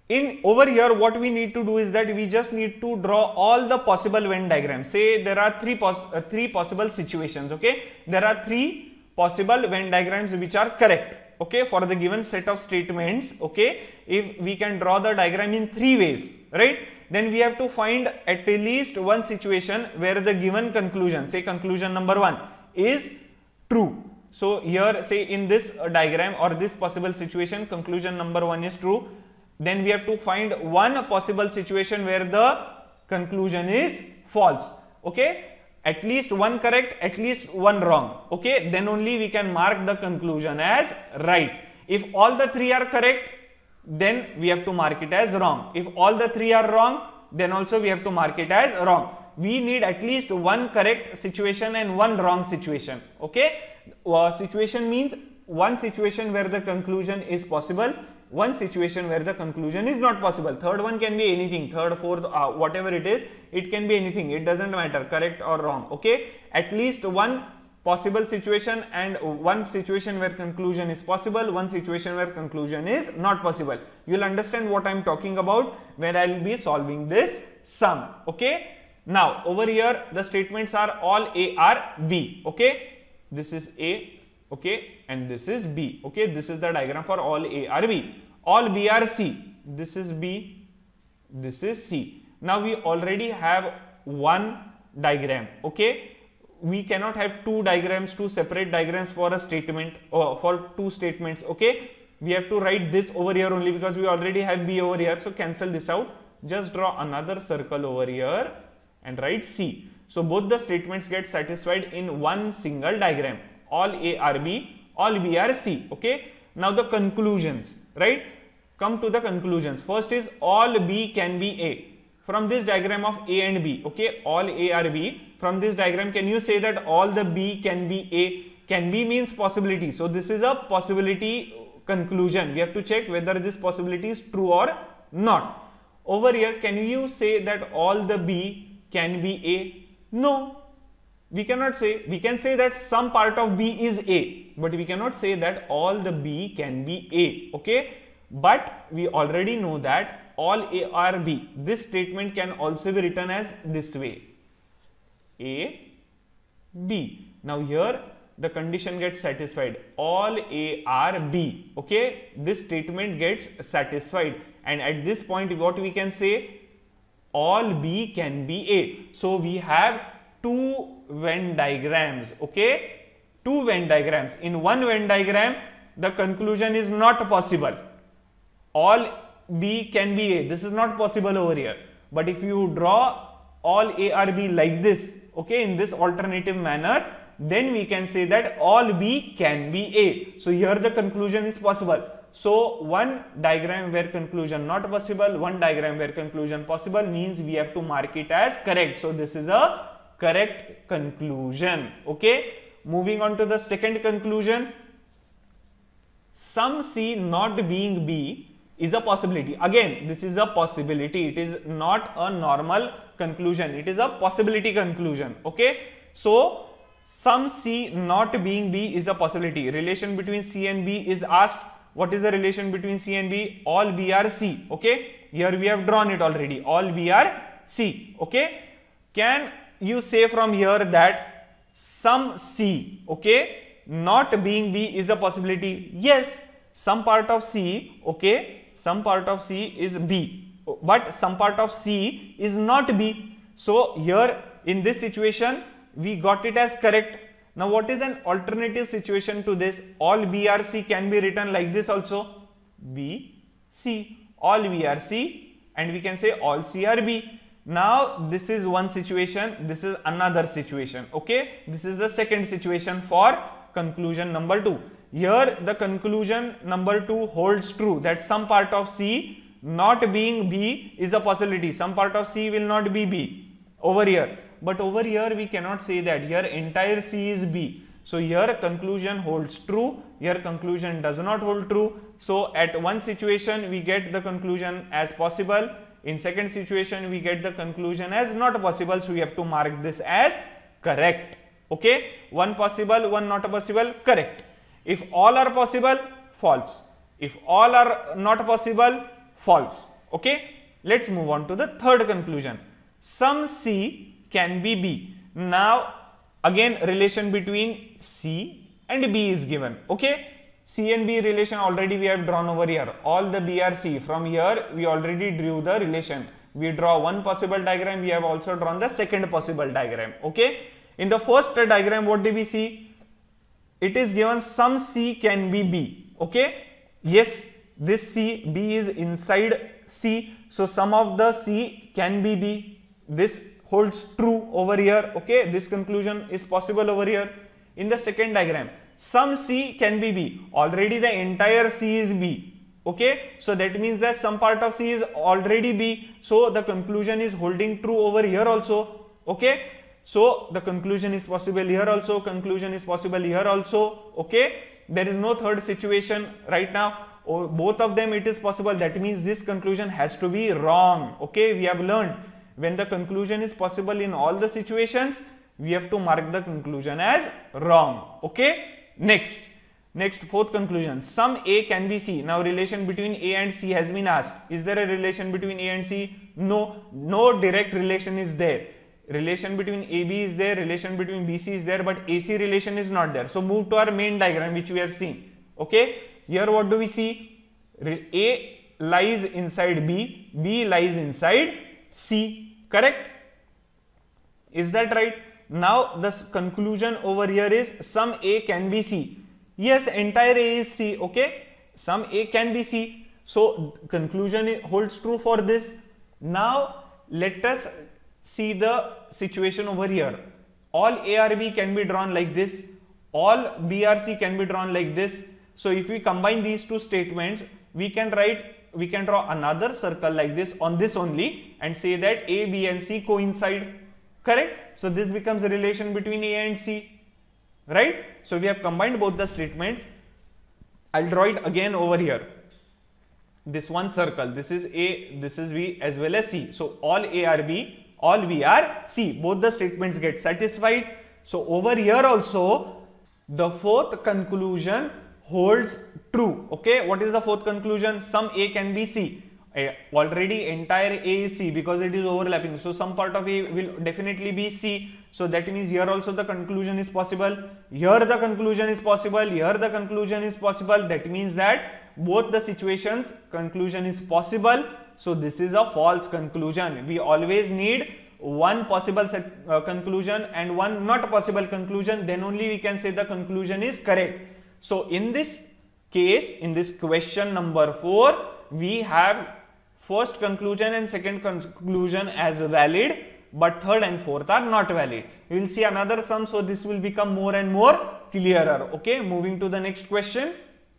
in over here what we need to do is that we just need to draw all the possible Venn diagrams. Say there are three pos uh, three possible situations, okay? There are three possible Venn diagrams which are correct, okay, for the given set of statements, okay? If we can draw the diagram in three ways, right, then we have to find at least one situation where the given conclusion, say conclusion number one, is true. So here, say in this diagram or this possible situation, conclusion number one is true. Then we have to find one possible situation where the conclusion is false, okay? At least one correct, at least one wrong, okay? Then only we can mark the conclusion as right. If all the three are correct, then we have to mark it as wrong. If all the three are wrong, then also we have to mark it as wrong. We need at least one correct situation and one wrong situation, okay? Uh, situation means one situation where the conclusion is possible, one situation where the conclusion is not possible. Third one can be anything, third, fourth, uh, whatever it is, it can be anything, it doesn't matter, correct or wrong, okay? At least one possible situation and one situation where conclusion is possible, one situation where conclusion is not possible. You will understand what I am talking about when I will be solving this sum, okay? Now over here the statements are all A are B, okay? This is A, okay, and this is B, okay? This is the diagram for all A are B. All B are C. This is B, this is C. Now we already have one diagram, okay? We cannot have two diagrams, two separate diagrams for a statement or for two statements, okay? We have to write this over here only because we already have B over here. So cancel this out. Just draw another circle over here and write C. So both the statements get satisfied in one single diagram. All A are B, all B are C, okay? Now the conclusions, right? Come to the conclusions. First is all B can be A. From this diagram of A and B, okay, all A are B. From this diagram, can you say that all the B can be A? Can be means possibility. So this is a possibility conclusion. We have to check whether this possibility is true or not. Over here, can you say that all the B can be A? No, we cannot say. We can say that some part of B is A, but we cannot say that all the B can be A, okay? But we already know that all A are B. This statement can also be written as this way, A, B. Now here the condition gets satisfied. All A are B, okay? This statement gets satisfied, and at this point what we can say, all B can be A. So we have two Venn diagrams, okay? Two Venn diagrams. In one Venn diagram, the conclusion is not possible. All B can be A. This is not possible over here. But if you draw all A are B like this, okay, in this alternative manner, then we can say that all B can be A. So here the conclusion is possible. So one diagram where conclusion not possible, one diagram where conclusion possible means we have to mark it as correct. So this is a correct conclusion, okay? Moving on to the second conclusion. Sum C not being B is a possibility. Again, this is a possibility. It is not a normal conclusion. It is a possibility conclusion, okay? So sum C not being B is a possibility. Relation between C and B is asked. What is the relation between C and B? All B are C, okay? Here we have drawn it already. All B are C, okay? Can you say from here that sum C, okay, not being B is a possibility? Yes, some part of C, okay, some part of C is B, but some part of C is not B. So here in this situation we got it as correct. Now what is an alternative situation to this? All B are C can be written like this also, B, C. All B are C and we can say all C are B. Now this is one situation, this is another situation, okay? This is the second situation for conclusion number two. Here the conclusion number two holds true, that some part of C not being B is a possibility. Some part of C will not be B over here. But over here we cannot say that. Here entire C is B. So here conclusion holds true, here conclusion does not hold true. So at one situation we get the conclusion as possible, in second situation we get the conclusion as not possible. So we have to mark this as correct, okay? One possible, one not possible, correct. If all are possible, false. If all are not possible, false. Okay, let's move on to the third conclusion. Some C can be B. Now again relation between C and B is given. Okay, C and B relation already we have drawn over here. All the B are C. From here we already drew the relation. We draw one possible diagram, we have also drawn the second possible diagram. Okay, in the first diagram what do we see? It is given some C can be B. Okay, yes, this C, B is inside C, so some of the C can be B. This holds true over here. Okay, this conclusion is possible over here. In the second diagram, some C can be B. Already the entire C is B. Okay, so that means that some part of C is already B. So the conclusion is holding true over here also. Okay, so the conclusion is possible here also. Conclusion is possible here also. Okay, there is no third situation right now. Or both of them it is possible. That means this conclusion has to be wrong. Okay, we have learned when the conclusion is possible in all the situations, we have to mark the conclusion as wrong. Okay, next. Next, fourth conclusion, some A can be C. Now relation between A and C has been asked. Is there a relation between A and C? No, no direct relation is there. Relation between A B is there, relation between B C is there, but A C relation is not there. So move to our main diagram which we have seen. Okay, here what do we see? A lies inside B, B lies inside C, correct? Is that right? Now the conclusion over here is some A can be C. Yes, entire A is C. Okay, some A can be C. So conclusion holds true for this. Now let us see the situation over here. All A R B can be drawn like this. All B R C can be drawn like this. So if we combine these two statements, we can write, we can draw another circle like this on this only and say that A, B and C coincide. Correct? So this becomes a relation between A and C. Right? So we have combined both the statements. I'll draw it again over here. This one circle, this is A, this is B as well as C. So all A are B, all B are C. Both the statements get satisfied. So over here also, the fourth conclusion holds true. Okay, what is the fourth conclusion? Some A can be C. Uh, already entire A is C because it is overlapping. So some part of A will definitely be C. So that means here also the conclusion is possible. Here the conclusion is possible. Here the conclusion is possible. That means that both the situations conclusion is possible. So this is a false conclusion. We always need one possible set, uh, conclusion and one not possible conclusion. Then only we can say the conclusion is correct. So in this case, in this question number four, we have first conclusion and second conclusion as valid, but third and fourth are not valid. We will see another sum, so this will become more and more clearer. Okay, moving to the next question.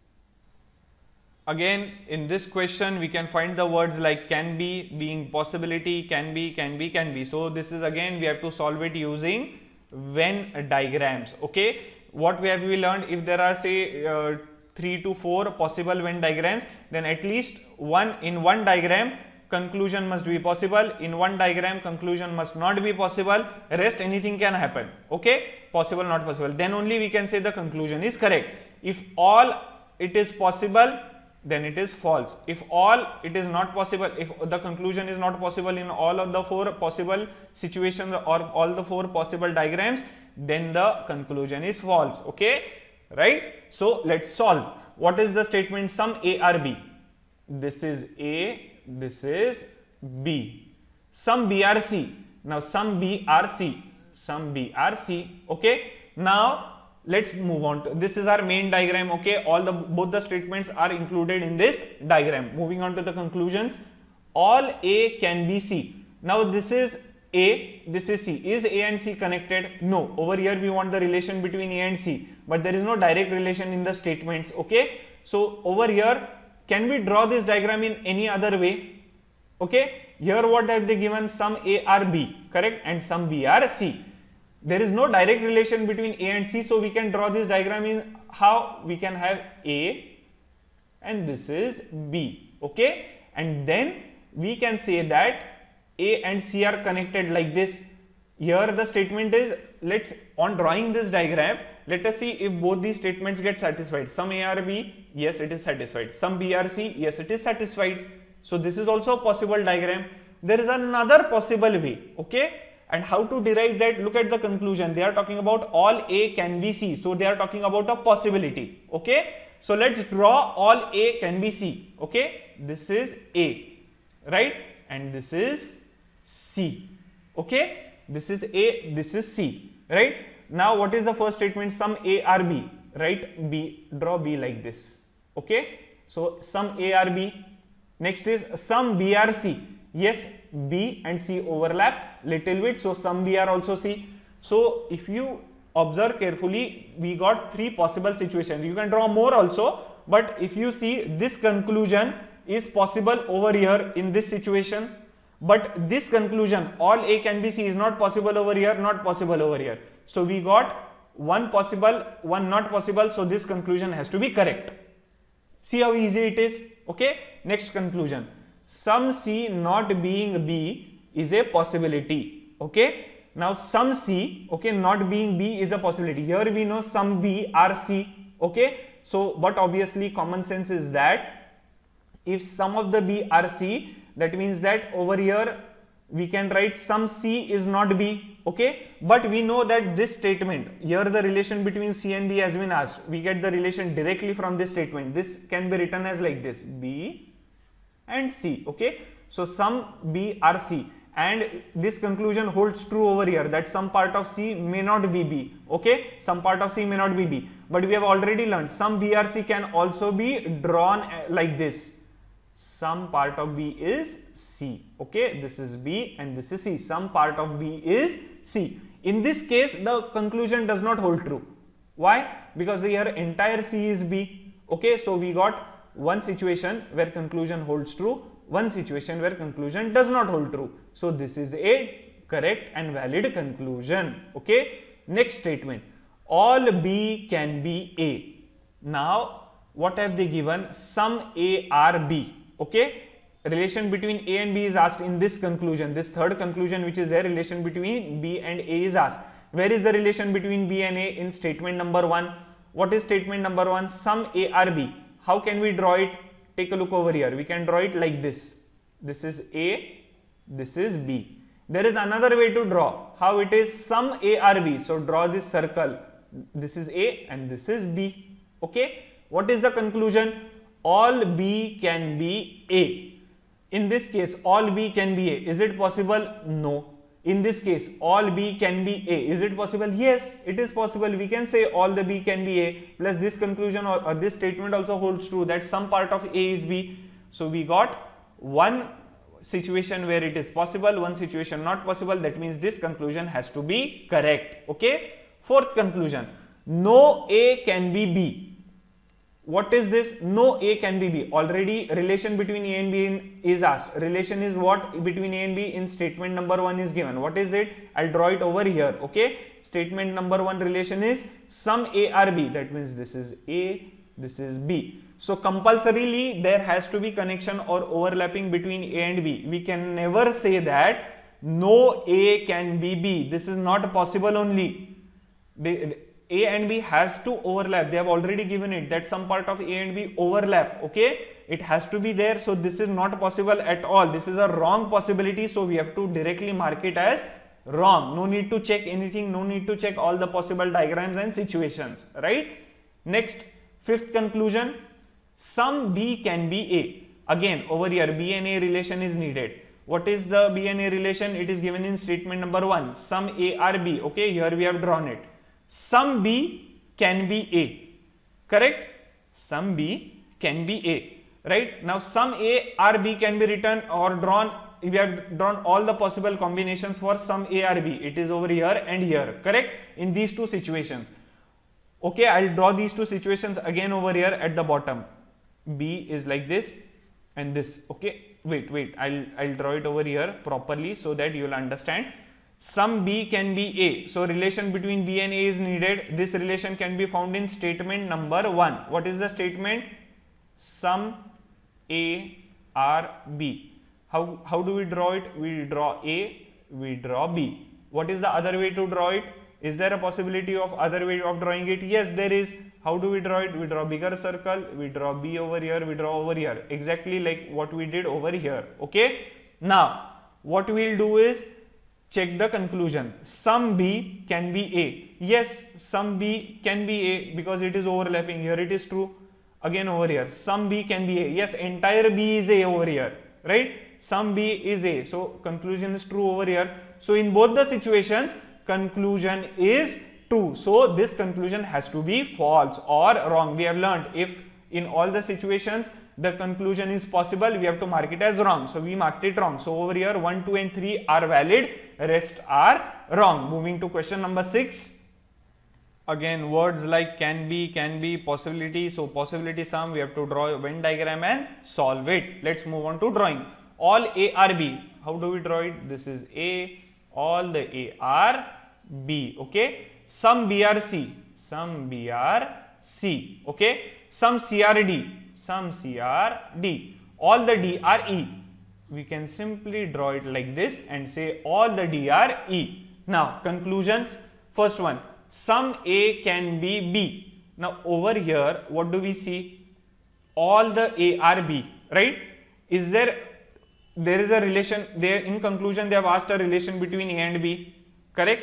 Again, in this question, we can find the words like can be, being possibility, can be, can be, can be. So this is again, we have to solve it using when diagrams. Okay, what we have we learned, if there are say uh, three to four possible when diagrams, then at least one in one diagram conclusion must be possible, in one diagram conclusion must not be possible, rest anything can happen. Okay, possible, not possible, then only we can say the conclusion is correct. If all it is possible, then it is false. If all it is not possible, if the conclusion is not possible in all of the four possible situations or all the four possible diagrams, then the conclusion is false. Okay, right? So let's solve. What is the statement? Some A are B. This is A, this is B. Some B are C. Now some B are C. Some B are C. Okay. Now let's move on to, this is our main diagram. Okay, all the both the statements are included in this diagram. Moving on to the conclusions. All A can be C. Now this is A, this is C. Is A and C connected? No. Over here we want the relation between A and C, but there is no direct relation in the statements. Okay, so over here, can we draw this diagram in any other way? Okay, here what have they given? Some A are B, correct, and some B are C. There is no direct relation between A and C, so we can draw this diagram in how? We can have A and this is B. Okay, and then we can say that A and C are connected like this. Here the statement is, let's on drawing this diagram, let us see if both these statements get satisfied. Some A are B, yes it is satisfied. Some B are C, yes it is satisfied. So this is also a possible diagram. There is another possible way, okay? And how to derive that? Look at the conclusion. They are talking about all A can be C. So they are talking about a possibility, okay? So let's draw all A can be C, okay? This is A, right? And this is C, okay? This is A, this is C, right? Now what is the first statement? Some A are B, right? B, draw B like this, okay? So some A are B. Next is some B are C. Yes, B and C overlap little bit, so some B are also C. So if you observe carefully, we got three possible situations. You can draw more also, but if you see, this conclusion is possible over here in this situation, but this conclusion all A can be C is not possible over here, not possible over here. So we got one possible, one not possible, so this conclusion has to be correct. See how easy it is, okay? Next conclusion, some C not being B is a possibility, okay? Now some C, okay, not being B is a possibility. Here we know some B are C, okay? So but obviously common sense is that if some of the B are C, that means that over here we can write some C is not B, okay? But we know that this statement, here the relation between C and B has been asked. We get the relation directly from this statement. This can be written as like this, B and C, okay? So some B are C, and this conclusion holds true over here, that some part of C may not be B, okay? Some part of C may not be B, but we have already learned some B are C can also be drawn like this. Some part of B is C, okay? This is B and this is C. Some part of B is C. In this case, the conclusion does not hold true. Why? Because here entire C is B, okay? So we got one situation where conclusion holds true, one situation where conclusion does not hold true. So this is a correct and valid conclusion, okay? Next statement, all B can be A. Now what have they given? Some A are B, okay? Relation between A and B is asked in this conclusion, this third conclusion which is there, relation between B and A is asked. Where is the relation between B and A? In statement number one. What is statement number one? Some A are B. How can we draw it? Take a look over here. We can draw it like this. This is A, this is B. There is another way to draw. How it is? Some A are B. So draw this circle. This is A and this is B. Okay. What is the conclusion? All B can be A. In this case, all B can be A. Is it possible? No. In this case, all B can be A. Is it possible? Yes, it is possible. We can say all the B can be A, plus this conclusion or, or this statement also holds true that some part of A is B. So we got one situation where it is possible, one situation not possible. That means this conclusion has to be correct. Okay. Fourth conclusion, no A can be B. What is this? No A can be B. Already relation between A and B is asked. Relation is what between A and B in statement number one is given. What is it? I'll draw it over here. Okay. Statement number one relation is some A are B. That means this is A, this is B. So compulsorily there has to be connection or overlapping between A and B. We can never say that no A can be B. This is not possible only. They, A and B has to overlap. They have already given it that some part of A and B overlap. Okay, it has to be there. So this is not possible at all. This is a wrong possibility. So we have to directly mark it as wrong. No need to check anything. No need to check all the possible diagrams and situations. Right. Next, fifth conclusion. Some B can be A. Again, over here B and A relation is needed. What is the B and A relation? It is given in statement number one. Some A are B. Okay, here we have drawn it. Some B can be A, correct? Some B can be A, right? Now some A or B can be written or drawn. We have drawn all the possible combinations for some A or B. It is over here and here, correct? In these two situations. Okay, I'll draw these two situations again over here at the bottom. B is like this and this. Okay, wait, wait. I'll I'll draw it over here properly so that you will understand. Some B can be A. So relation between B and A is needed. This relation can be found in statement number one. What is the statement? Some A are B. How, how do we draw it? We draw A, we draw B. What is the other way to draw it? Is there a possibility of other way of drawing it? Yes, there is. How do we draw it? We draw bigger circle, we draw B over here, we draw over here, exactly like what we did over here. Okay. Now what we'll do is check the conclusion. Some B can be A. Yes, some B can be A because it is overlapping. Here it is true. Again over here, some B can be A. Yes, entire B is A over here, right? Some B is A. So conclusion is true over here. So in both the situations, conclusion is true. So this conclusion has to be false or wrong. We have learned if in all the situations the conclusion is possible, we have to mark it as wrong. So we marked it wrong. So over here one, two and three are valid, rest are wrong. Moving to question number six. Again words like can be, can be, possibility. So possibility sum, we have to draw a Venn diagram and solve it. Let's move on to drawing. All A are B. How do we draw it? This is A. All the A are B. Okay. Some B are C. Some B are C. Okay. Some C are D. Some C are D. All the D are E. We can simply draw it like this and say all the D are E. Now conclusions. First one. Some A can be B. Now over here what do we see? All the A are B, right? Is there there is a relation there? In conclusion they have asked a relation between A and B, correct?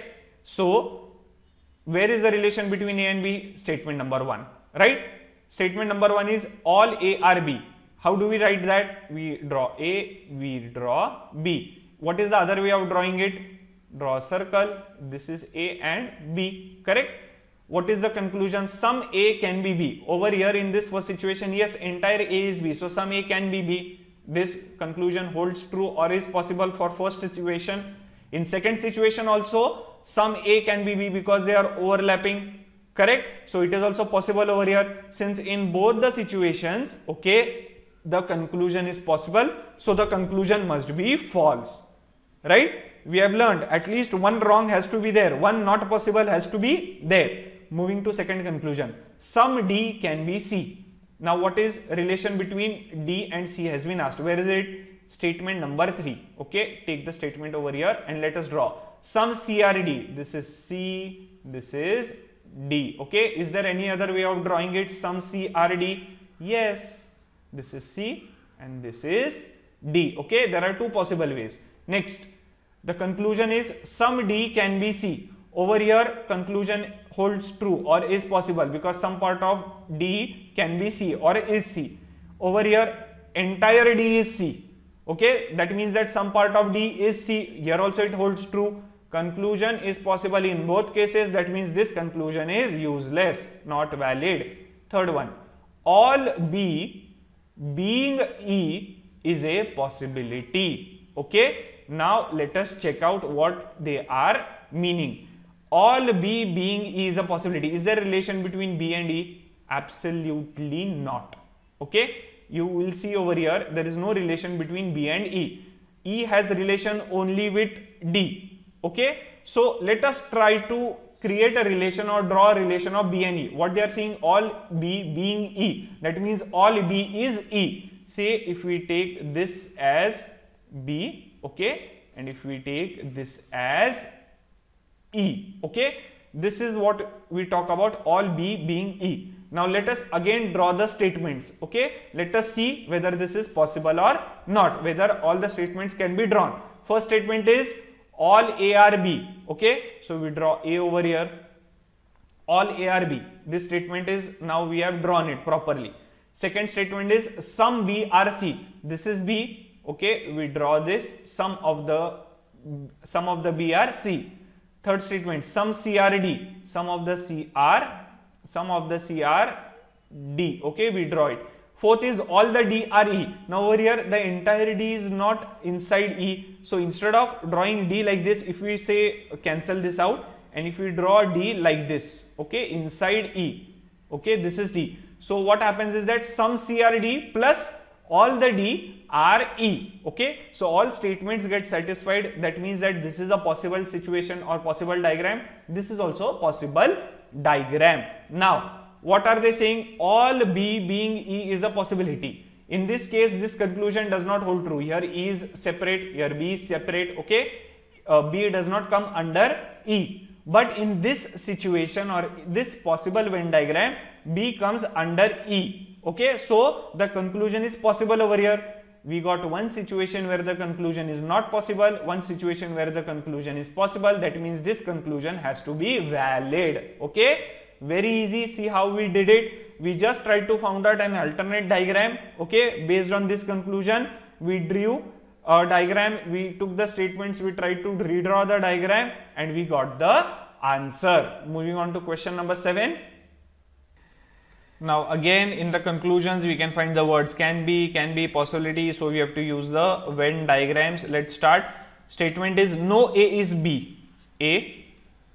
So where is the relation between A and B? Statement number one, right? Statement number one is all A are B. How do we write that? We draw A, we draw B. What is the other way of drawing it? Draw a circle. This is A and B, correct? What is the conclusion? Some A can be B. Over here in this first situation, yes, entire A is B. So some A can be B. This conclusion holds true or is possible for first situation. In second situation also, some A can be B because they are overlapping, correct? So it is also possible over here. Since in both the situations, okay, the conclusion is possible. So the conclusion must be false, right? We have learned at least one wrong has to be there, one not possible has to be there. Moving to second conclusion. Some D can be C. Now what is relation between D and C has been asked. Where is it? Statement number three. Okay, take the statement over here and let us draw. Some C are D. This is C, this is D. Okay, is there any other way of drawing it? Some C are D. Yes, this is C and this is D. Okay, there are two possible ways. Next, the conclusion is some D can be C. Over here conclusion holds true or is possible because some part of D can be C or is C. Over here entire D is C. Okay, that means that some part of D is C. Here also it holds true. Conclusion is possible in both cases. That means this conclusion is useless, not valid. Third one, all B being E is a possibility. Okay. Now let us check out what they are meaning. All B being E is a possibility. Is there a relation between B and E? Absolutely not. Okay. You will see over here there is no relation between B and E. E has relation only with D. Okay. So let us try to create a relation or draw a relation of B and E. What they are saying, all B being E. That means all B is E. Say if we take this as B. Okay, and if we take this as E, okay, this is what we talk about, all B being E. Now let us again draw the statements. Okay, let us see whether this is possible or not, whether all the statements can be drawn. First statement is all A are B. Okay, so we draw A over here, all A are B. This statement is, now we have drawn it properly. Second statement is some B are C. This is B. Okay, we draw this, some of the some of the B are C. Third statement, some C are D, some of the C are some of the C are D. Okay, we draw it. Fourth is all the D are E. Now over here the entire D is not inside E. So instead of drawing D like this, if we say cancel this out and if we draw D like this, okay, inside E, okay, this is D. So what happens is that some C are D plus all the D are E. Okay, so all statements get satisfied. That means that this is a possible situation or possible diagram. This is also a possible diagram. Now what are they saying? All B being E is a possibility. In this case this conclusion does not hold true. Here E is separate, here B is separate. Okay, uh, B does not come under E. but in this situation or this possible Venn diagram, B comes under E. Okay, so the conclusion is possible over here. We got one situation where the conclusion is not possible, one situation where the conclusion is possible. That means this conclusion has to be valid. Okay, very easy. See how we did it. We just tried to find out an alternate diagram. Okay, based on this conclusion, we drew a diagram. We took the statements, we tried to redraw the diagram, and we got the answer. Moving on to question number seven. Now again, in the conclusions we can find the words can be, can be, possibility, so we have to use the Venn diagrams. Let's start. Statement is no A is B. A,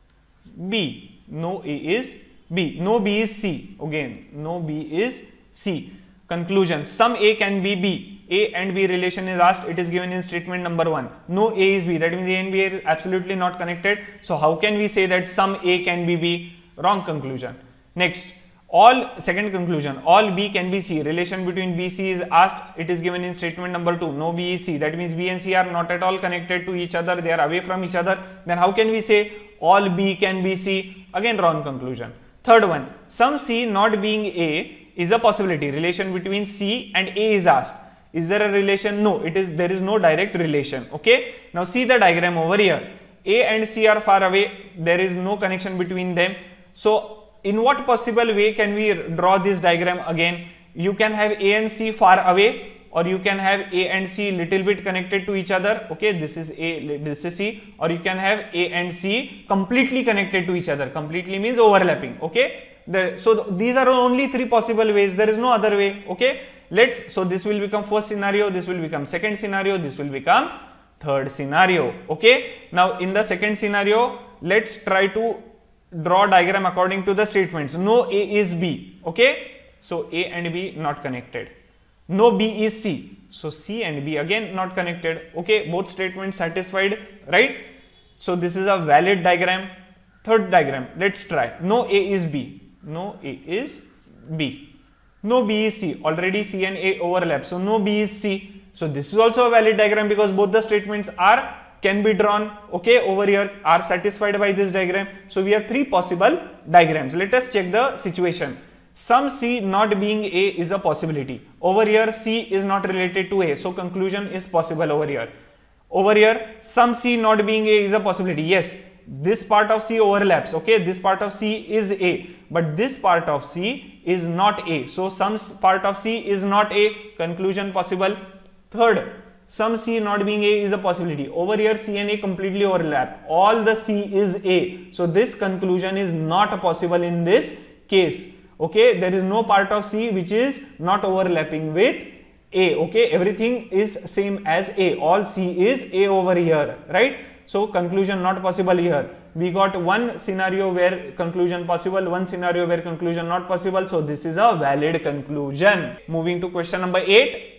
B. No A is B. No B is C. Again, no B is C. Conclusion, some A can be B. A and B relation is asked. It is given in statement number one. No A is B. That means A and B are absolutely not connected. So how can we say that some A can be B? Wrong conclusion. Next. All, second conclusion, all B can be C. Relation between B, C is asked. It is given in statement number two. No B is C. That means B and C are not at all connected to each other. They are away from each other. Then how can we say all B can be C? Again, wrong conclusion. Third one, some C not being A is a possibility. Relation between C and A is asked. Is there a relation? No, it is. There is no direct relation. Okay. Now see the diagram over here. A and C are far away. There is no connection between them. So in what possible way can we draw this diagram again? You can have A and C far away, or you can have A and C little bit connected to each other. Okay, this is A, this is C, or you can have A and C completely connected to each other. Completely means overlapping. Okay, the, so th these are only three possible ways. There is no other way. Okay, let's, so this will become first scenario, this will become second scenario, this will become third scenario. Okay, now in the second scenario, let's try to draw diagram according to the statements. No A is B. Okay, so A and B not connected. No B is C. So C and B again not connected. Okay, both statements satisfied, right? So this is a valid diagram. Third diagram, let's try. No A is B. No A is B. No B is C. Already C and A overlap. So no B is C. So this is also a valid diagram because both the statements are can be drawn. Okay, over here are satisfied by this diagram. So we have three possible diagrams. Let us check the situation. Some C not being A is a possibility. Over here C is not related to A. So conclusion is possible over here. Over here some C not being A is a possibility. Yes, this part of C overlaps. Okay, this part of C is A, but this part of C is not A. So some part of C is not A. Conclusion possible. Third, some C not being A is a possibility. Over here C and A completely overlap. All the C is A. So this conclusion is not possible in this case. Okay, there is no part of C which is not overlapping with A. Okay, everything is same as A. All C is A over here, right? So conclusion not possible here. We got one scenario where conclusion possible, one scenario where conclusion not possible. So this is a valid conclusion. Moving to question number eight.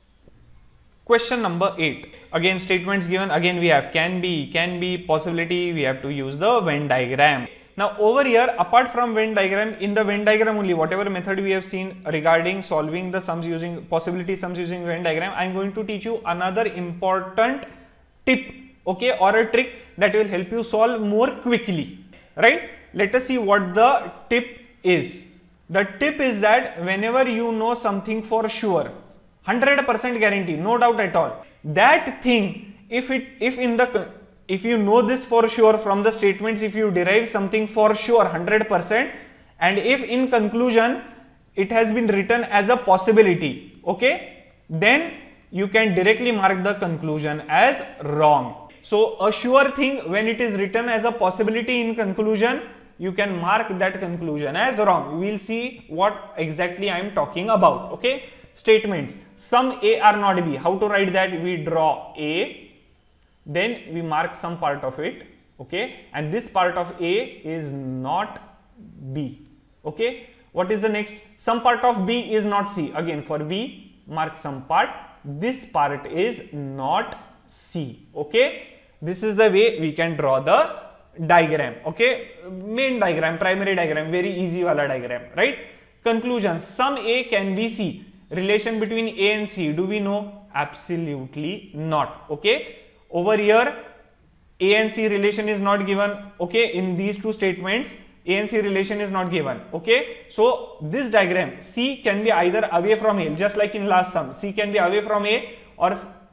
Question number eight. Again, statements given. Again, we have can be, can be, possibility. We have to use the Venn diagram. Now, over here, apart from Venn diagram, in the Venn diagram only, whatever method we have seen regarding solving the sums using possibility sums using Venn diagram, I am going to teach you another important tip, okay, or a trick that will help you solve more quickly, right? Let us see what the tip is. The tip is that whenever you know something for sure, one hundred percent guarantee, no doubt at all, that thing, if it, if in the, if you know this for sure from the statements, if you derive something for sure one hundred percent, and if in conclusion it has been written as a possibility, okay, then you can directly mark the conclusion as wrong. So a sure thing, when it is written as a possibility in conclusion, you can mark that conclusion as wrong. We will see what exactly I am talking about. Okay, statements, some A are not B. How to write that? We draw A, then we mark some part of it, okay, and this part of A is not B. Okay, what is the next? Some part of B is not C. Again, for B, mark some part. This part is not C. Okay, this is the way we can draw the diagram. Okay, main diagram, primary diagram, very easy wala diagram, right? Conclusion, some A can be C. Relation between A and C, do we know? Absolutely not. Okay, over here A and C relation is not given. Okay, in these two statements, A and C relation is not given. Okay, so this diagram, C can be either away from A, just like in last sum. C can be away from A, or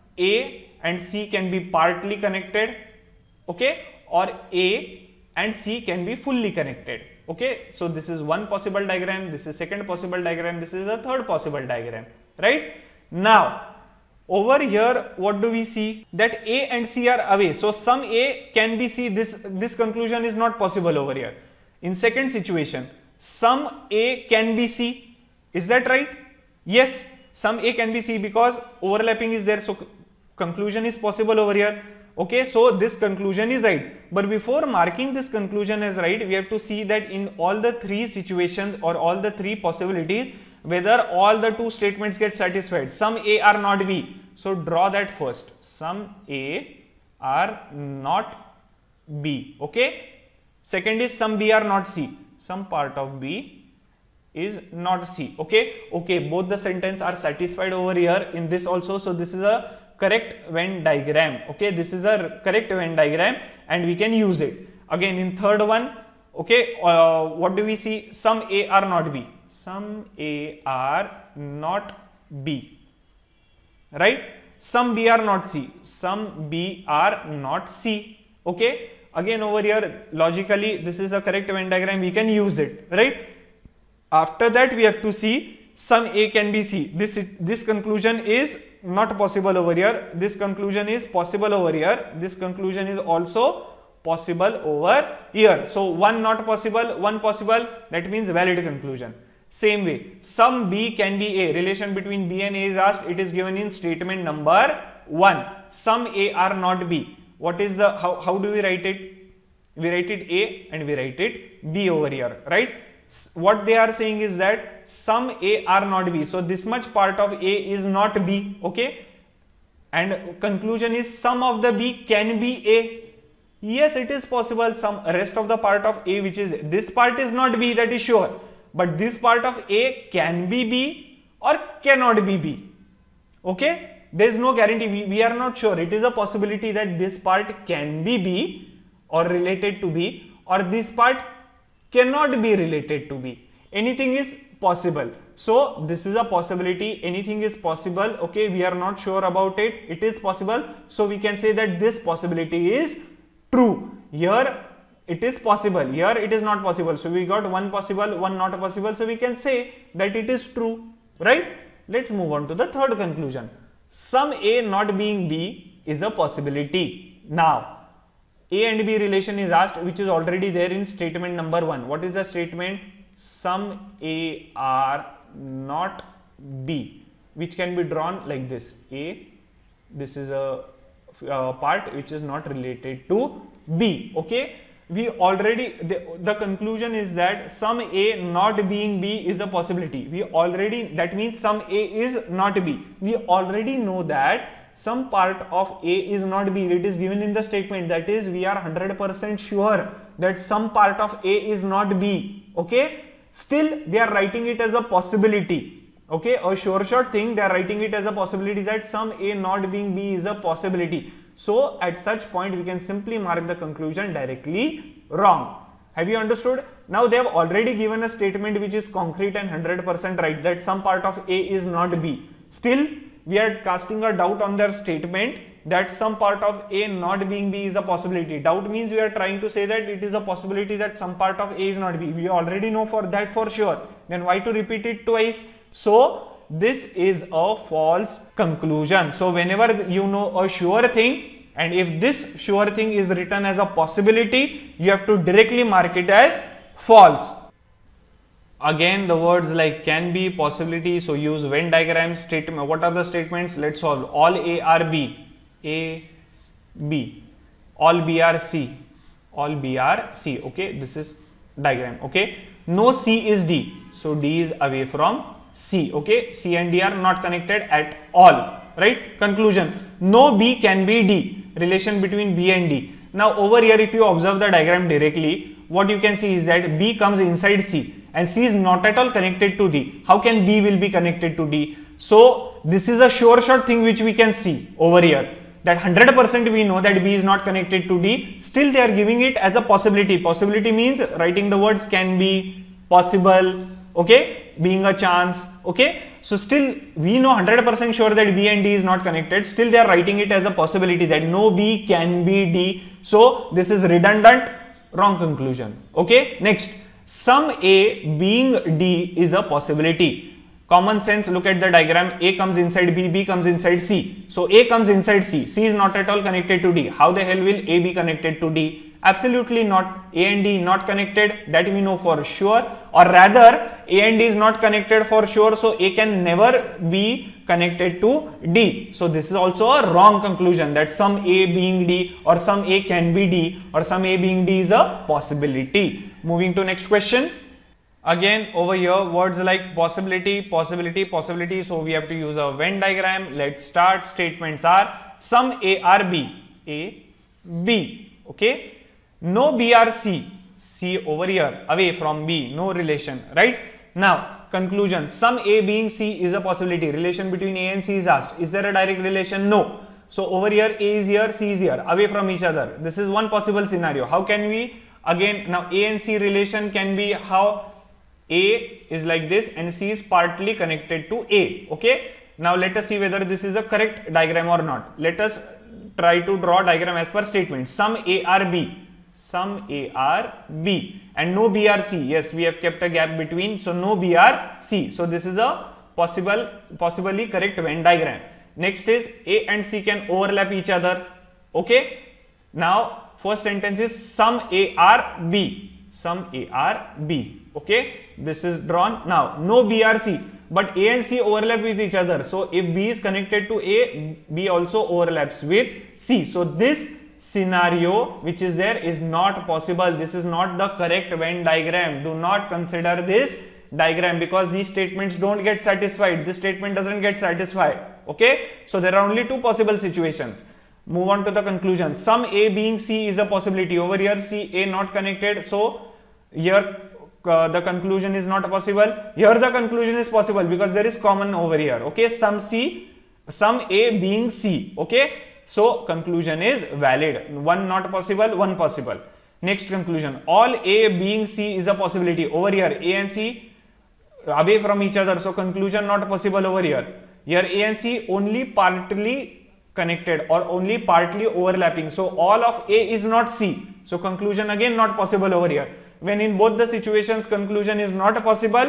A and C can be partly connected. Okay, or A and C can be fully connected. Okay, so this is one possible diagram, this is second possible diagram, this is the third possible diagram, right? Now, over here, what do we see? That A and C are away. So, sum A can be C. This, this conclusion is not possible over here. In second situation, sum A can be C. Is that right? Yes, sum A can be C because overlapping is there. So, conclusion is possible over here. Okay, so this conclusion is right. But before marking this conclusion as right, we have to see that in all the three situations or all the three possibilities, whether all the two statements get satisfied. Sum A are not B. So draw that first. Sum A are not B. Okay. Second is sum B are not C. Some part of B is not C. Okay. Okay. Both the sentence are satisfied over here in this also. So this is a correct Venn diagram. Okay. This is a correct Venn diagram and we can use it. Again in third one. Okay. Uh, what do we see? Sum A are not B. Sum A are not B, right? Sum B are not C. Sum B are not C. Okay. Again over here, logically, this is a correct Venn diagram. We can use it, right? After that, we have to see sum A can be C. This this conclusion is not possible over here. This conclusion is possible over here. This conclusion is also possible over here. So one not possible, one possible. That means valid conclusion. Same way, sum B can be A. Relation between B and A is asked. It is given in statement number one. Sum A are not B. What is the, how, how do we write it? We write it A and we write it B over here, right? What they are saying is that sum A are not B. So this much part of A is not B, okay? And conclusion is sum of the B can be A. Yes, it is possible. Some rest of the part of A, which is this part, is not B, that is sure. But this part of A can be B or cannot be B. Okay? There is no guarantee. We, we are not sure. It is a possibility that this part can be B or related to B, or this part cannot be related to B. Anything is possible. So this is a possibility. Anything is possible. Okay? We are not sure about it. It is possible. So we can say that this possibility is true. Here it is possible, here it is not possible. So we got one possible, one not possible. So we can say that it is true, right? Let's move on to the third conclusion. Sum A not being B is a possibility. Now, A and B relation is asked, which is already there in statement number one. What is the statement? Sum A are not B, which can be drawn like this. A, this is a uh, part which is not related to B, okay? We already, the, the conclusion is that sum A not being B is a possibility. We already, that means sum A is not B. We already know that some part of A is not B. It is given in the statement. That is, we are one hundred percent sure that some part of A is not B. Okay. Still, they are writing it as a possibility. Okay. A sure shot thing, they are writing it as a possibility that sum A not being B is a possibility. So, at such point, we can simply mark the conclusion directly wrong. Have you understood? Now, they have already given a statement which is concrete and one hundred percent right, that some part of A is not B. Still, we are casting a doubt on their statement that some part of A not being B is a possibility. Doubt means we are trying to say that it is a possibility that some part of A is not B. We already know for that for sure. Then why to repeat it twice? So, this is a false conclusion. So whenever you know a sure thing, and if this sure thing is written as a possibility, you have to directly mark it as false. Again, the words like can be, possibility, so use Venn diagram. Statement. What are the statements? Let's solve. All A are B. A, B. All B are C. All B are C. Okay, this is diagram. Okay, no C is D. So D is away from C. Okay, C and D are not connected at all, right? Conclusion, no B can be D. Relation between B and D. Now over here, if you observe the diagram directly, what you can see is that B comes inside C and C is not at all connected to D. How can B will be connected to D? So this is a sure shot thing which we can see over here. that one hundred percent we know that B is not connected to D, still they are giving it as a possibility. Possibility means writing the words can be, possible, okay, being a chance, okay. So still we know one hundred percent sure that B and D is not connected, still they are writing it as a possibility that no B can be D. So this is redundant, wrong conclusion, okay. Next, some A being D is a possibility. Common sense, look at the diagram. A comes inside B, B comes inside C. So A comes inside C. C is not at all connected to D. How the hell will A be connected to D? Absolutely not. A and D not connected, that we know for sure. Or rather, A and D is not connected for sure. So A can never be connected to D. So this is also a wrong conclusion that some A being D or some A can be D or some A being D is a possibility. Moving to next question. Again, over here, words like possibility, possibility, possibility. So we have to use a Venn diagram. Let's start. Statements are some A are B, A, B, okay. No B are C, C over here, away from B, no relation, right? Now, conclusion, some A being C is a possibility. Relation between A and C is asked. Is there a direct relation? No. So over here, A is here, C is here, away from each other. This is one possible scenario. How can we, again, now A and C relation can be how A is like this and C is partly connected to A, okay. Now let us see whether this is a correct diagram or not. Let us try to draw diagram as per statement. Some A are B, some A are B and no B are C. Yes, we have kept a gap between, so no B are C. So this is a possible, possibly correct Venn diagram. Next is A and C can overlap each other, okay. Now first sentence is some A are B, some A are B, okay. This is drawn. Now no B are C, but A and C overlap with each other. So if B is connected to A, B also overlaps with C. So this scenario which is there is not possible. This is not the correct Venn diagram. Do not consider this diagram because these statements don't get satisfied. This statement doesn't get satisfied, okay. So there are only two possible situations. Move on to the conclusion. Some A being C is a possibility. Over here C, A not connected. So here uh, the conclusion is not possible. Here the conclusion is possible because there is common over here, okay. Some C, some A being C, okay. So conclusion is valid. One not possible, one possible. Next conclusion. All A being C is a possibility. Over here A and C away from each other. So conclusion not possible over here. Here A and C only partly connected or only partly overlapping. So all of A is not C. So conclusion again not possible over here. When in both the situations conclusion is not possible,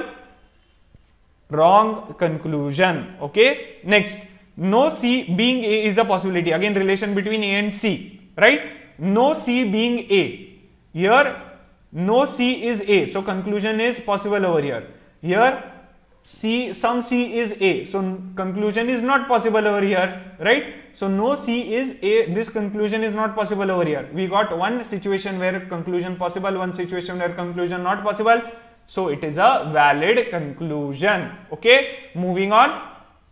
wrong conclusion, okay. Next, no C being A is a possibility. Again relation between A and C, right? No C being A. Here no C is A. So conclusion is possible over here. Here C, some C is A. So conclusion is not possible over here, right? So no C is A. This conclusion is not possible over here. We got one situation where conclusion possible, one situation where conclusion not possible. So it is a valid conclusion, okay. Moving on.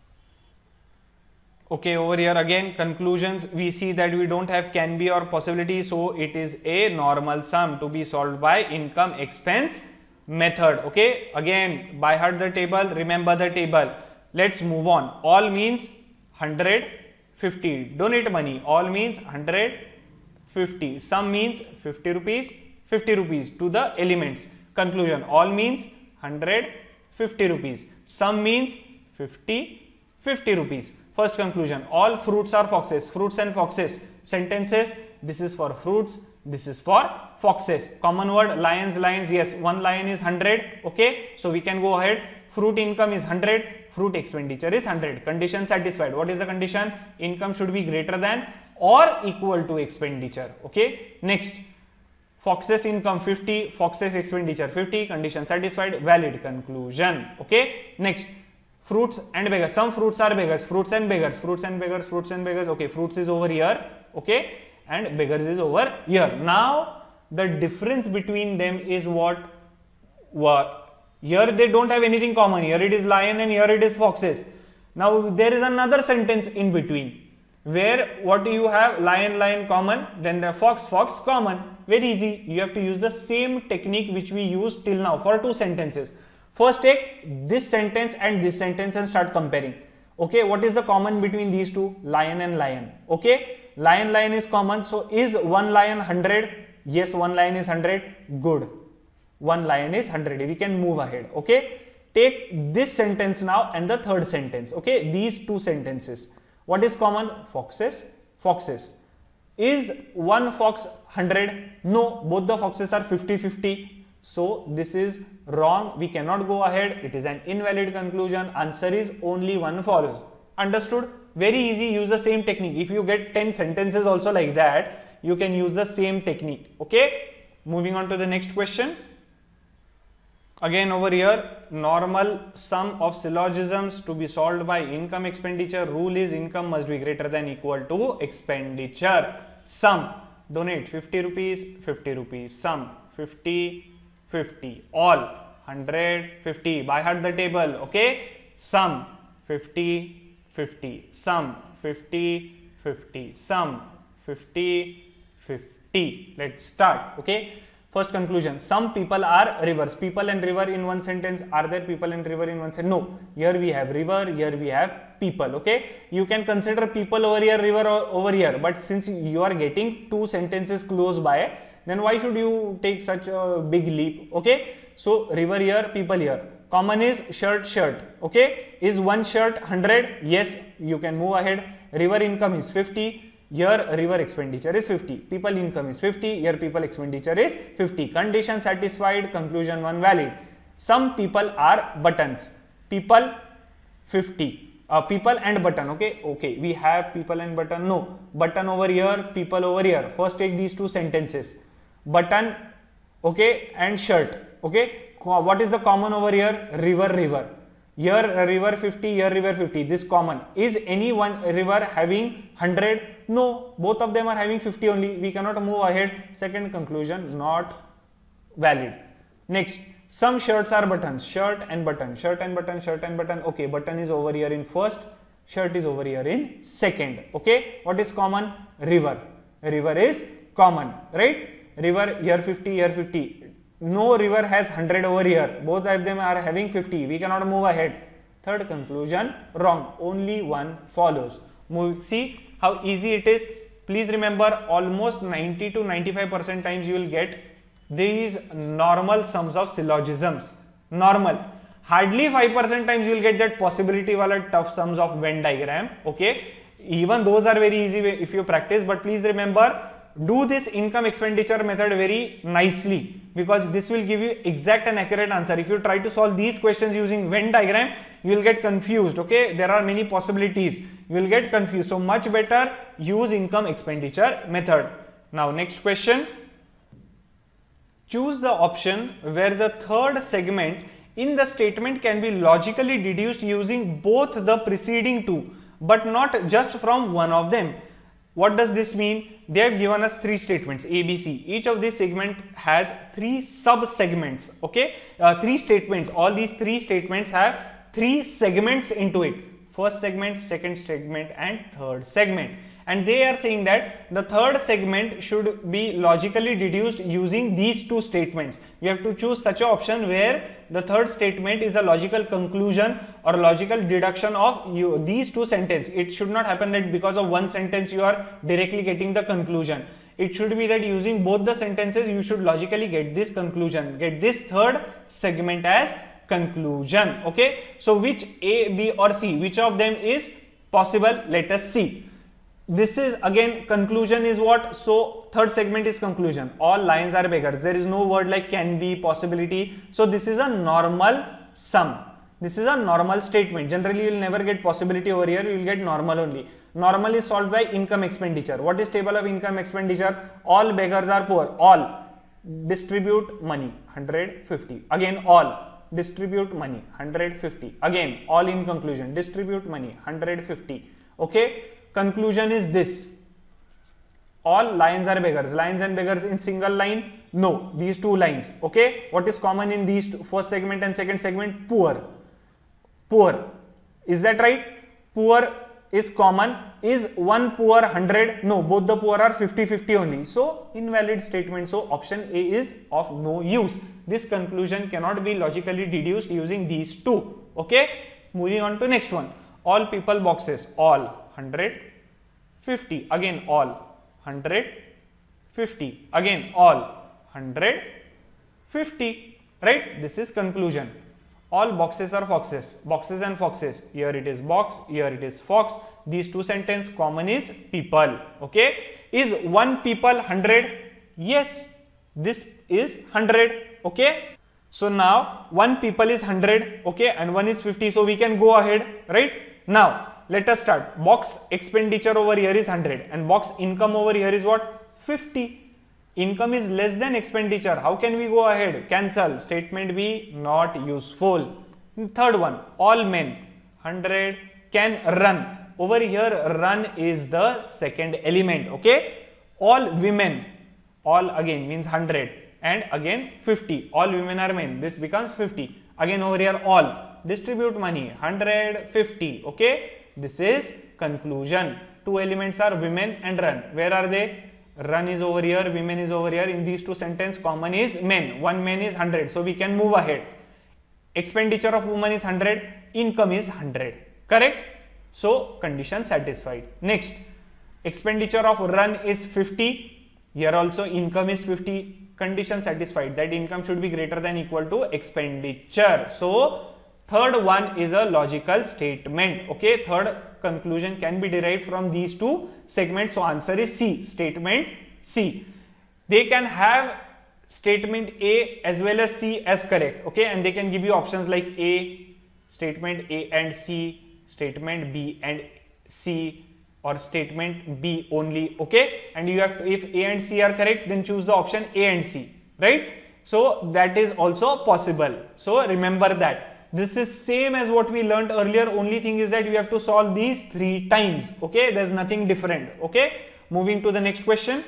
Okay, over here again conclusions, we see that we don't have can be or possibility, so it is a normal sum to be solved by income expense method, okay. Again by heart the table, remember the table. Let's move on. All means one hundred fifty, donate money. All means one hundred fifty, sum means fifty rupees, fifty rupees to the elements. Conclusion, all means one hundred fifty rupees, sum means fifty, fifty rupees. First conclusion, all fruits are foxes. Fruits and foxes. Sentences, this is for fruits, this is for foxes. Common word, lions, lions. Yes, one lion is one hundred. Okay, so we can go ahead. Fruit income is one hundred. Fruit expenditure is one hundred. Condition satisfied. What is the condition? Income should be greater than or equal to expenditure. Okay, next. Foxes income fifty, foxes expenditure fifty. Condition satisfied. Valid conclusion. Okay, next. Fruits and beggars. Some fruits are beggars. Fruits and beggars. Fruits and beggars. Fruits and beggars. Okay, fruits is over here. Okay, and beggars is over here. Now the difference between them is what? What? Here they don't have anything common. Here it is lion and here it is foxes. Now there is another sentence in between where what do you have? Lion, lion common. Then the fox, fox common. Very easy. You have to use the same technique which we used till now for two sentences. First take this sentence and this sentence and start comparing. Okay, what is the common between these two? Lion and lion. Okay, lion, lion is common. So is one lion one hundred? Yes, one lion is one hundred. Good. One lion is one hundred. We can move ahead. Okay, take this sentence now and the third sentence. Okay, these two sentences. What is common? Foxes, foxes. Is one fox one hundred? No, both the foxes are fifty fifty. So this is wrong. We cannot go ahead. It is an invalid conclusion. Answer is only one follows. Understood? Very easy. Use the same technique. If you get ten sentences also like that, you can use the same technique. Okay. Moving on to the next question. Again over here, normal sum of syllogisms to be solved by income expenditure. Rule is income must be greater than equal to expenditure. Sum. Donate fifty rupees, fifty rupees. Sum fifty, fifty. All one hundred, fifty. By heart the table. Okay. Sum fifty, fifty. Sum fifty, fifty. Sum fifty, fifty. Let's start. Okay. First conclusion, some people are rivers. People and river in one sentence. Are there people and river in one sentence? No. Here we have river, here we have people. Okay. You can consider people over here, river over here. But since you are getting two sentences close by, then why should you take such a big leap? Okay. So river here, people here. Common is shirt, shirt. Okay. Is one shirt one hundred? Yes. You can move ahead. River income is fifty. Here river expenditure is fifty, people income is fifty, here people expenditure is fifty. Condition satisfied, conclusion one valid. Some people are buttons, people fifty, uh, people and button. Okay, okay, we have people and button. No, button over here, people over here. First take these two sentences, button, okay, and shirt. Okay, what is the common over here? River, river. Here river fifty, here river fifty. This common. Is any one river having one hundred? No, both of them are having fifty only. We cannot move ahead. Second conclusion not valid. Next, some shirts are buttons. Shirt and button. Shirt and button. Shirt and button. Okay, button is over here in first. Shirt is over here in second. Okay, what is common? River. River is common, right? River here fifty, here fifty. No river has one hundred over here. Both of them are having fifty. We cannot move ahead. Third conclusion wrong. Only one follows. Move. See how easy it is. Please remember, almost ninety to ninety-five percent times you will get these normal sums of syllogisms. Normal. Hardly five percent times you will get that possibility wala tough sums of Venn diagram. Okay. Even those are very easy if you practice. But please remember, do this income expenditure method very nicely, because this will give you exact and accurate answer. If you try to solve these questions using Venn diagram, you will get confused. Okay, there are many possibilities. You will get confused. So much better use income expenditure method. Now next question. Choose the option where the third segment in the statement can be logically deduced using both the preceding two, but not just from one of them. What does this mean? They have given us three statements A, B, C. Each of these segment has three sub segments. Okay, uh, three statements. All these three statements have three segments into it. First segment, second segment, and third segment. And they are saying that the third segment should be logically deduced using these two statements. You have to choose such an option where the third statement is a logical conclusion or logical deduction of you, these two sentences. It should not happen that because of one sentence you are directly getting the conclusion. It should be that using both the sentences you should logically get this conclusion, get this third segment as conclusion. Okay, so which A, B or C, which of them is possible? Let us see. This is again conclusion is what? So third segment is conclusion. All lions are beggars. There is no word like can be, possibility. So this is a normal sum. This is a normal statement. Generally you will never get possibility over here. You will get normal only. Normal is solved by income expenditure. What is table of income expenditure? All beggars are poor. All. Distribute money. one hundred fifty. Again all. Distribute money. one hundred fifty. Again all in conclusion. Distribute money. one hundred fifty. Okay. Conclusion is this. All lions are beggars. Lions and beggars in single line? No. These two lines. Okay. What is common in these two, first segment and second segment? Poor. Poor. Is that right? Poor is common. Is one poor one hundred? No. Both the poor are fifty fifty only. So invalid statement. So option A is of no use. This conclusion cannot be logically deduced using these two. Okay. Moving on to next one. all people boxes, all one hundred fifty, again all one hundred fifty, again all one hundred fifty, right? This is conclusion. All boxes are foxes, boxes and foxes. Here it is box, here it is fox. These two sentence common is people. Okay, is one people one hundred? Yes, this is one hundred. Okay, so now one people is one hundred, okay, and one is fifty, so we can go ahead, right? Now let us start. Box expenditure over here is one hundred and box income over here is what? fifty. Income is less than expenditure. How can we go ahead? Cancel. Statement B, not useful. Third one, all men one hundred can run. Over here run is the second element, okay? All women, all again means one hundred and again fifty. All women are men. This becomes fifty. Again over here all. Distribute money one hundred fifty, okay? This is conclusion. Two elements are women and run. Where are they? Run is over here, women is over here. In these two sentence common is men. One man is one hundred, so we can move ahead. Expenditure of woman is one hundred, income is one hundred, correct? So condition satisfied. Next, expenditure of run is fifty. Here also income is fifty. Condition satisfied, that income should be greater than equal to expenditure. So third one is a logical statement. Okay, third conclusion can be derived from these two segments. So answer is C, statement C. They can have statement A as well as C as correct. Okay, and they can give you options like A, statement A and C, statement B and C, or statement B only. Okay, and you have to, if A and C are correct, then choose the option A and C, right? So that is also possible. So remember that. This is same as what we learned earlier. Only thing is that you have to solve these three times. Okay, there's nothing different. Okay, moving to the next question.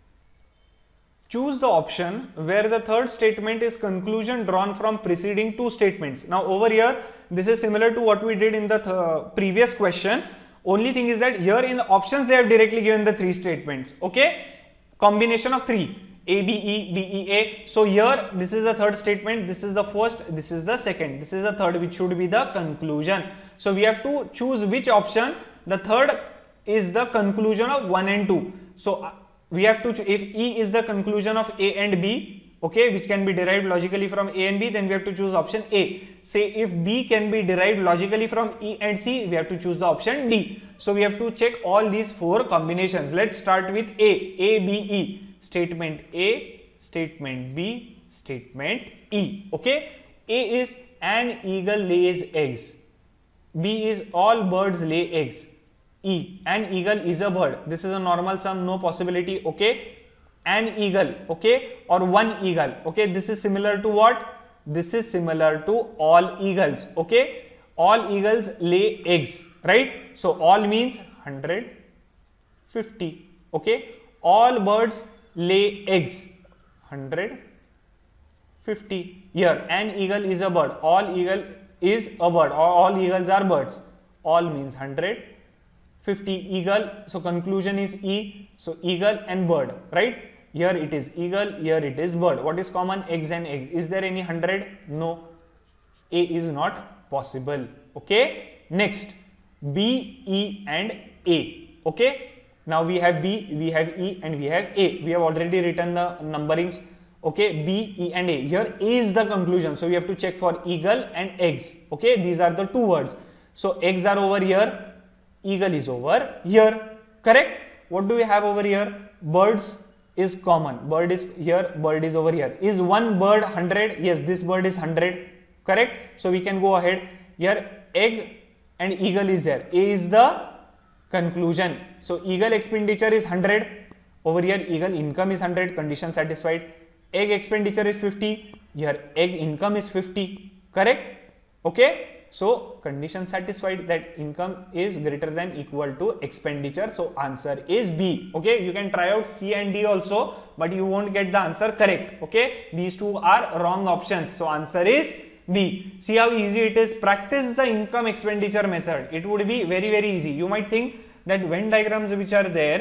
Choose the option where the third statement is conclusion drawn from preceding two statements. Now over here, this is similar to what we did in the th previous question. Only thing is that here in the options they have directly given the three statements. Okay, combination of three. A, B, E, B, E, A. So here this is the third statement, this is the first, this is the second, this is the third, which should be the conclusion. So we have to choose which option. The third is the conclusion of one and two. So we have to, if E is the conclusion of A and B, okay, which can be derived logically from A and B, then we have to choose option A. Say if B can be derived logically from E and C, we have to choose the option D. So we have to check all these four combinations. Let's start with A, A, B, E. Statement A, statement B, statement E. Okay, A is an eagle lays eggs. B is all birds lay eggs. E, an eagle is a bird. This is a normal sum, no possibility. Okay, an eagle, okay, or one eagle. Okay, this is similar to what? This is similar to all eagles. Okay, all eagles lay eggs, right? So all means one hundred fifty. Okay, all birds lay eggs, one hundred fifty. Here an eagle is a bird, all eagle is a bird, or all eagles are birds. All means one hundred fifty. Eagle, so conclusion is E. So eagle and bird, right? Here it is eagle, here it is bird. What is common? Eggs and eggs. Is there any one hundred? No. A is not possible. Okay, next B, E and A. Okay, now we have B, we have E and we have A. We have already written the numberings. Okay, B, E and A. Here A is the conclusion. So we have to check for eagle and eggs. Okay, these are the two words. So eggs are over here, eagle is over here. Correct? What do we have over here? Birds is common. Bird is here, bird is over here. Is one bird one hundred? Yes, this bird is one hundred. Correct? So we can go ahead. Here egg and eagle is there. A is the conclusion. So eagle expenditure is one hundred. Over here eagle income is one hundred. Condition satisfied. Egg expenditure is fifty. Here egg income is fifty. Correct? Okay. So condition satisfied that income is greater than equal to expenditure. So answer is B. Okay. You can try out C and D also, but you won't get the answer correct. Okay. These two are wrong options. So answer is B. See how easy it is. Practice the income expenditure method. It would be very very easy. You might think that Venn diagrams which are there,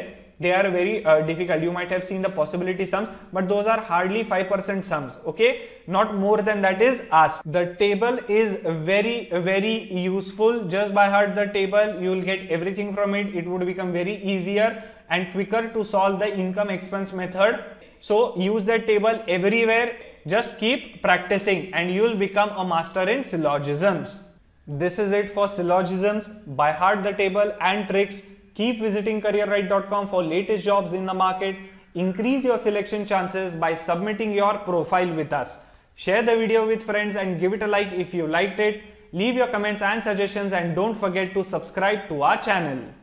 they are very uh, difficult. You might have seen the possibility sums, but those are hardly five percent sums, okay? Not more than that is asked. The table is very, very useful. Just by heart the table, you will get everything from it. It would become very easier and quicker to solve the income expense method. So use that table everywhere. Just keep practicing and you will become a master in syllogisms. This is it for syllogisms. By heart the table and tricks. Keep visiting career right dot com for latest jobs in the market. Increase your selection chances by submitting your profile with us. Share the video with friends and give it a like if you liked it. Leave your comments and suggestions and don't forget to subscribe to our channel.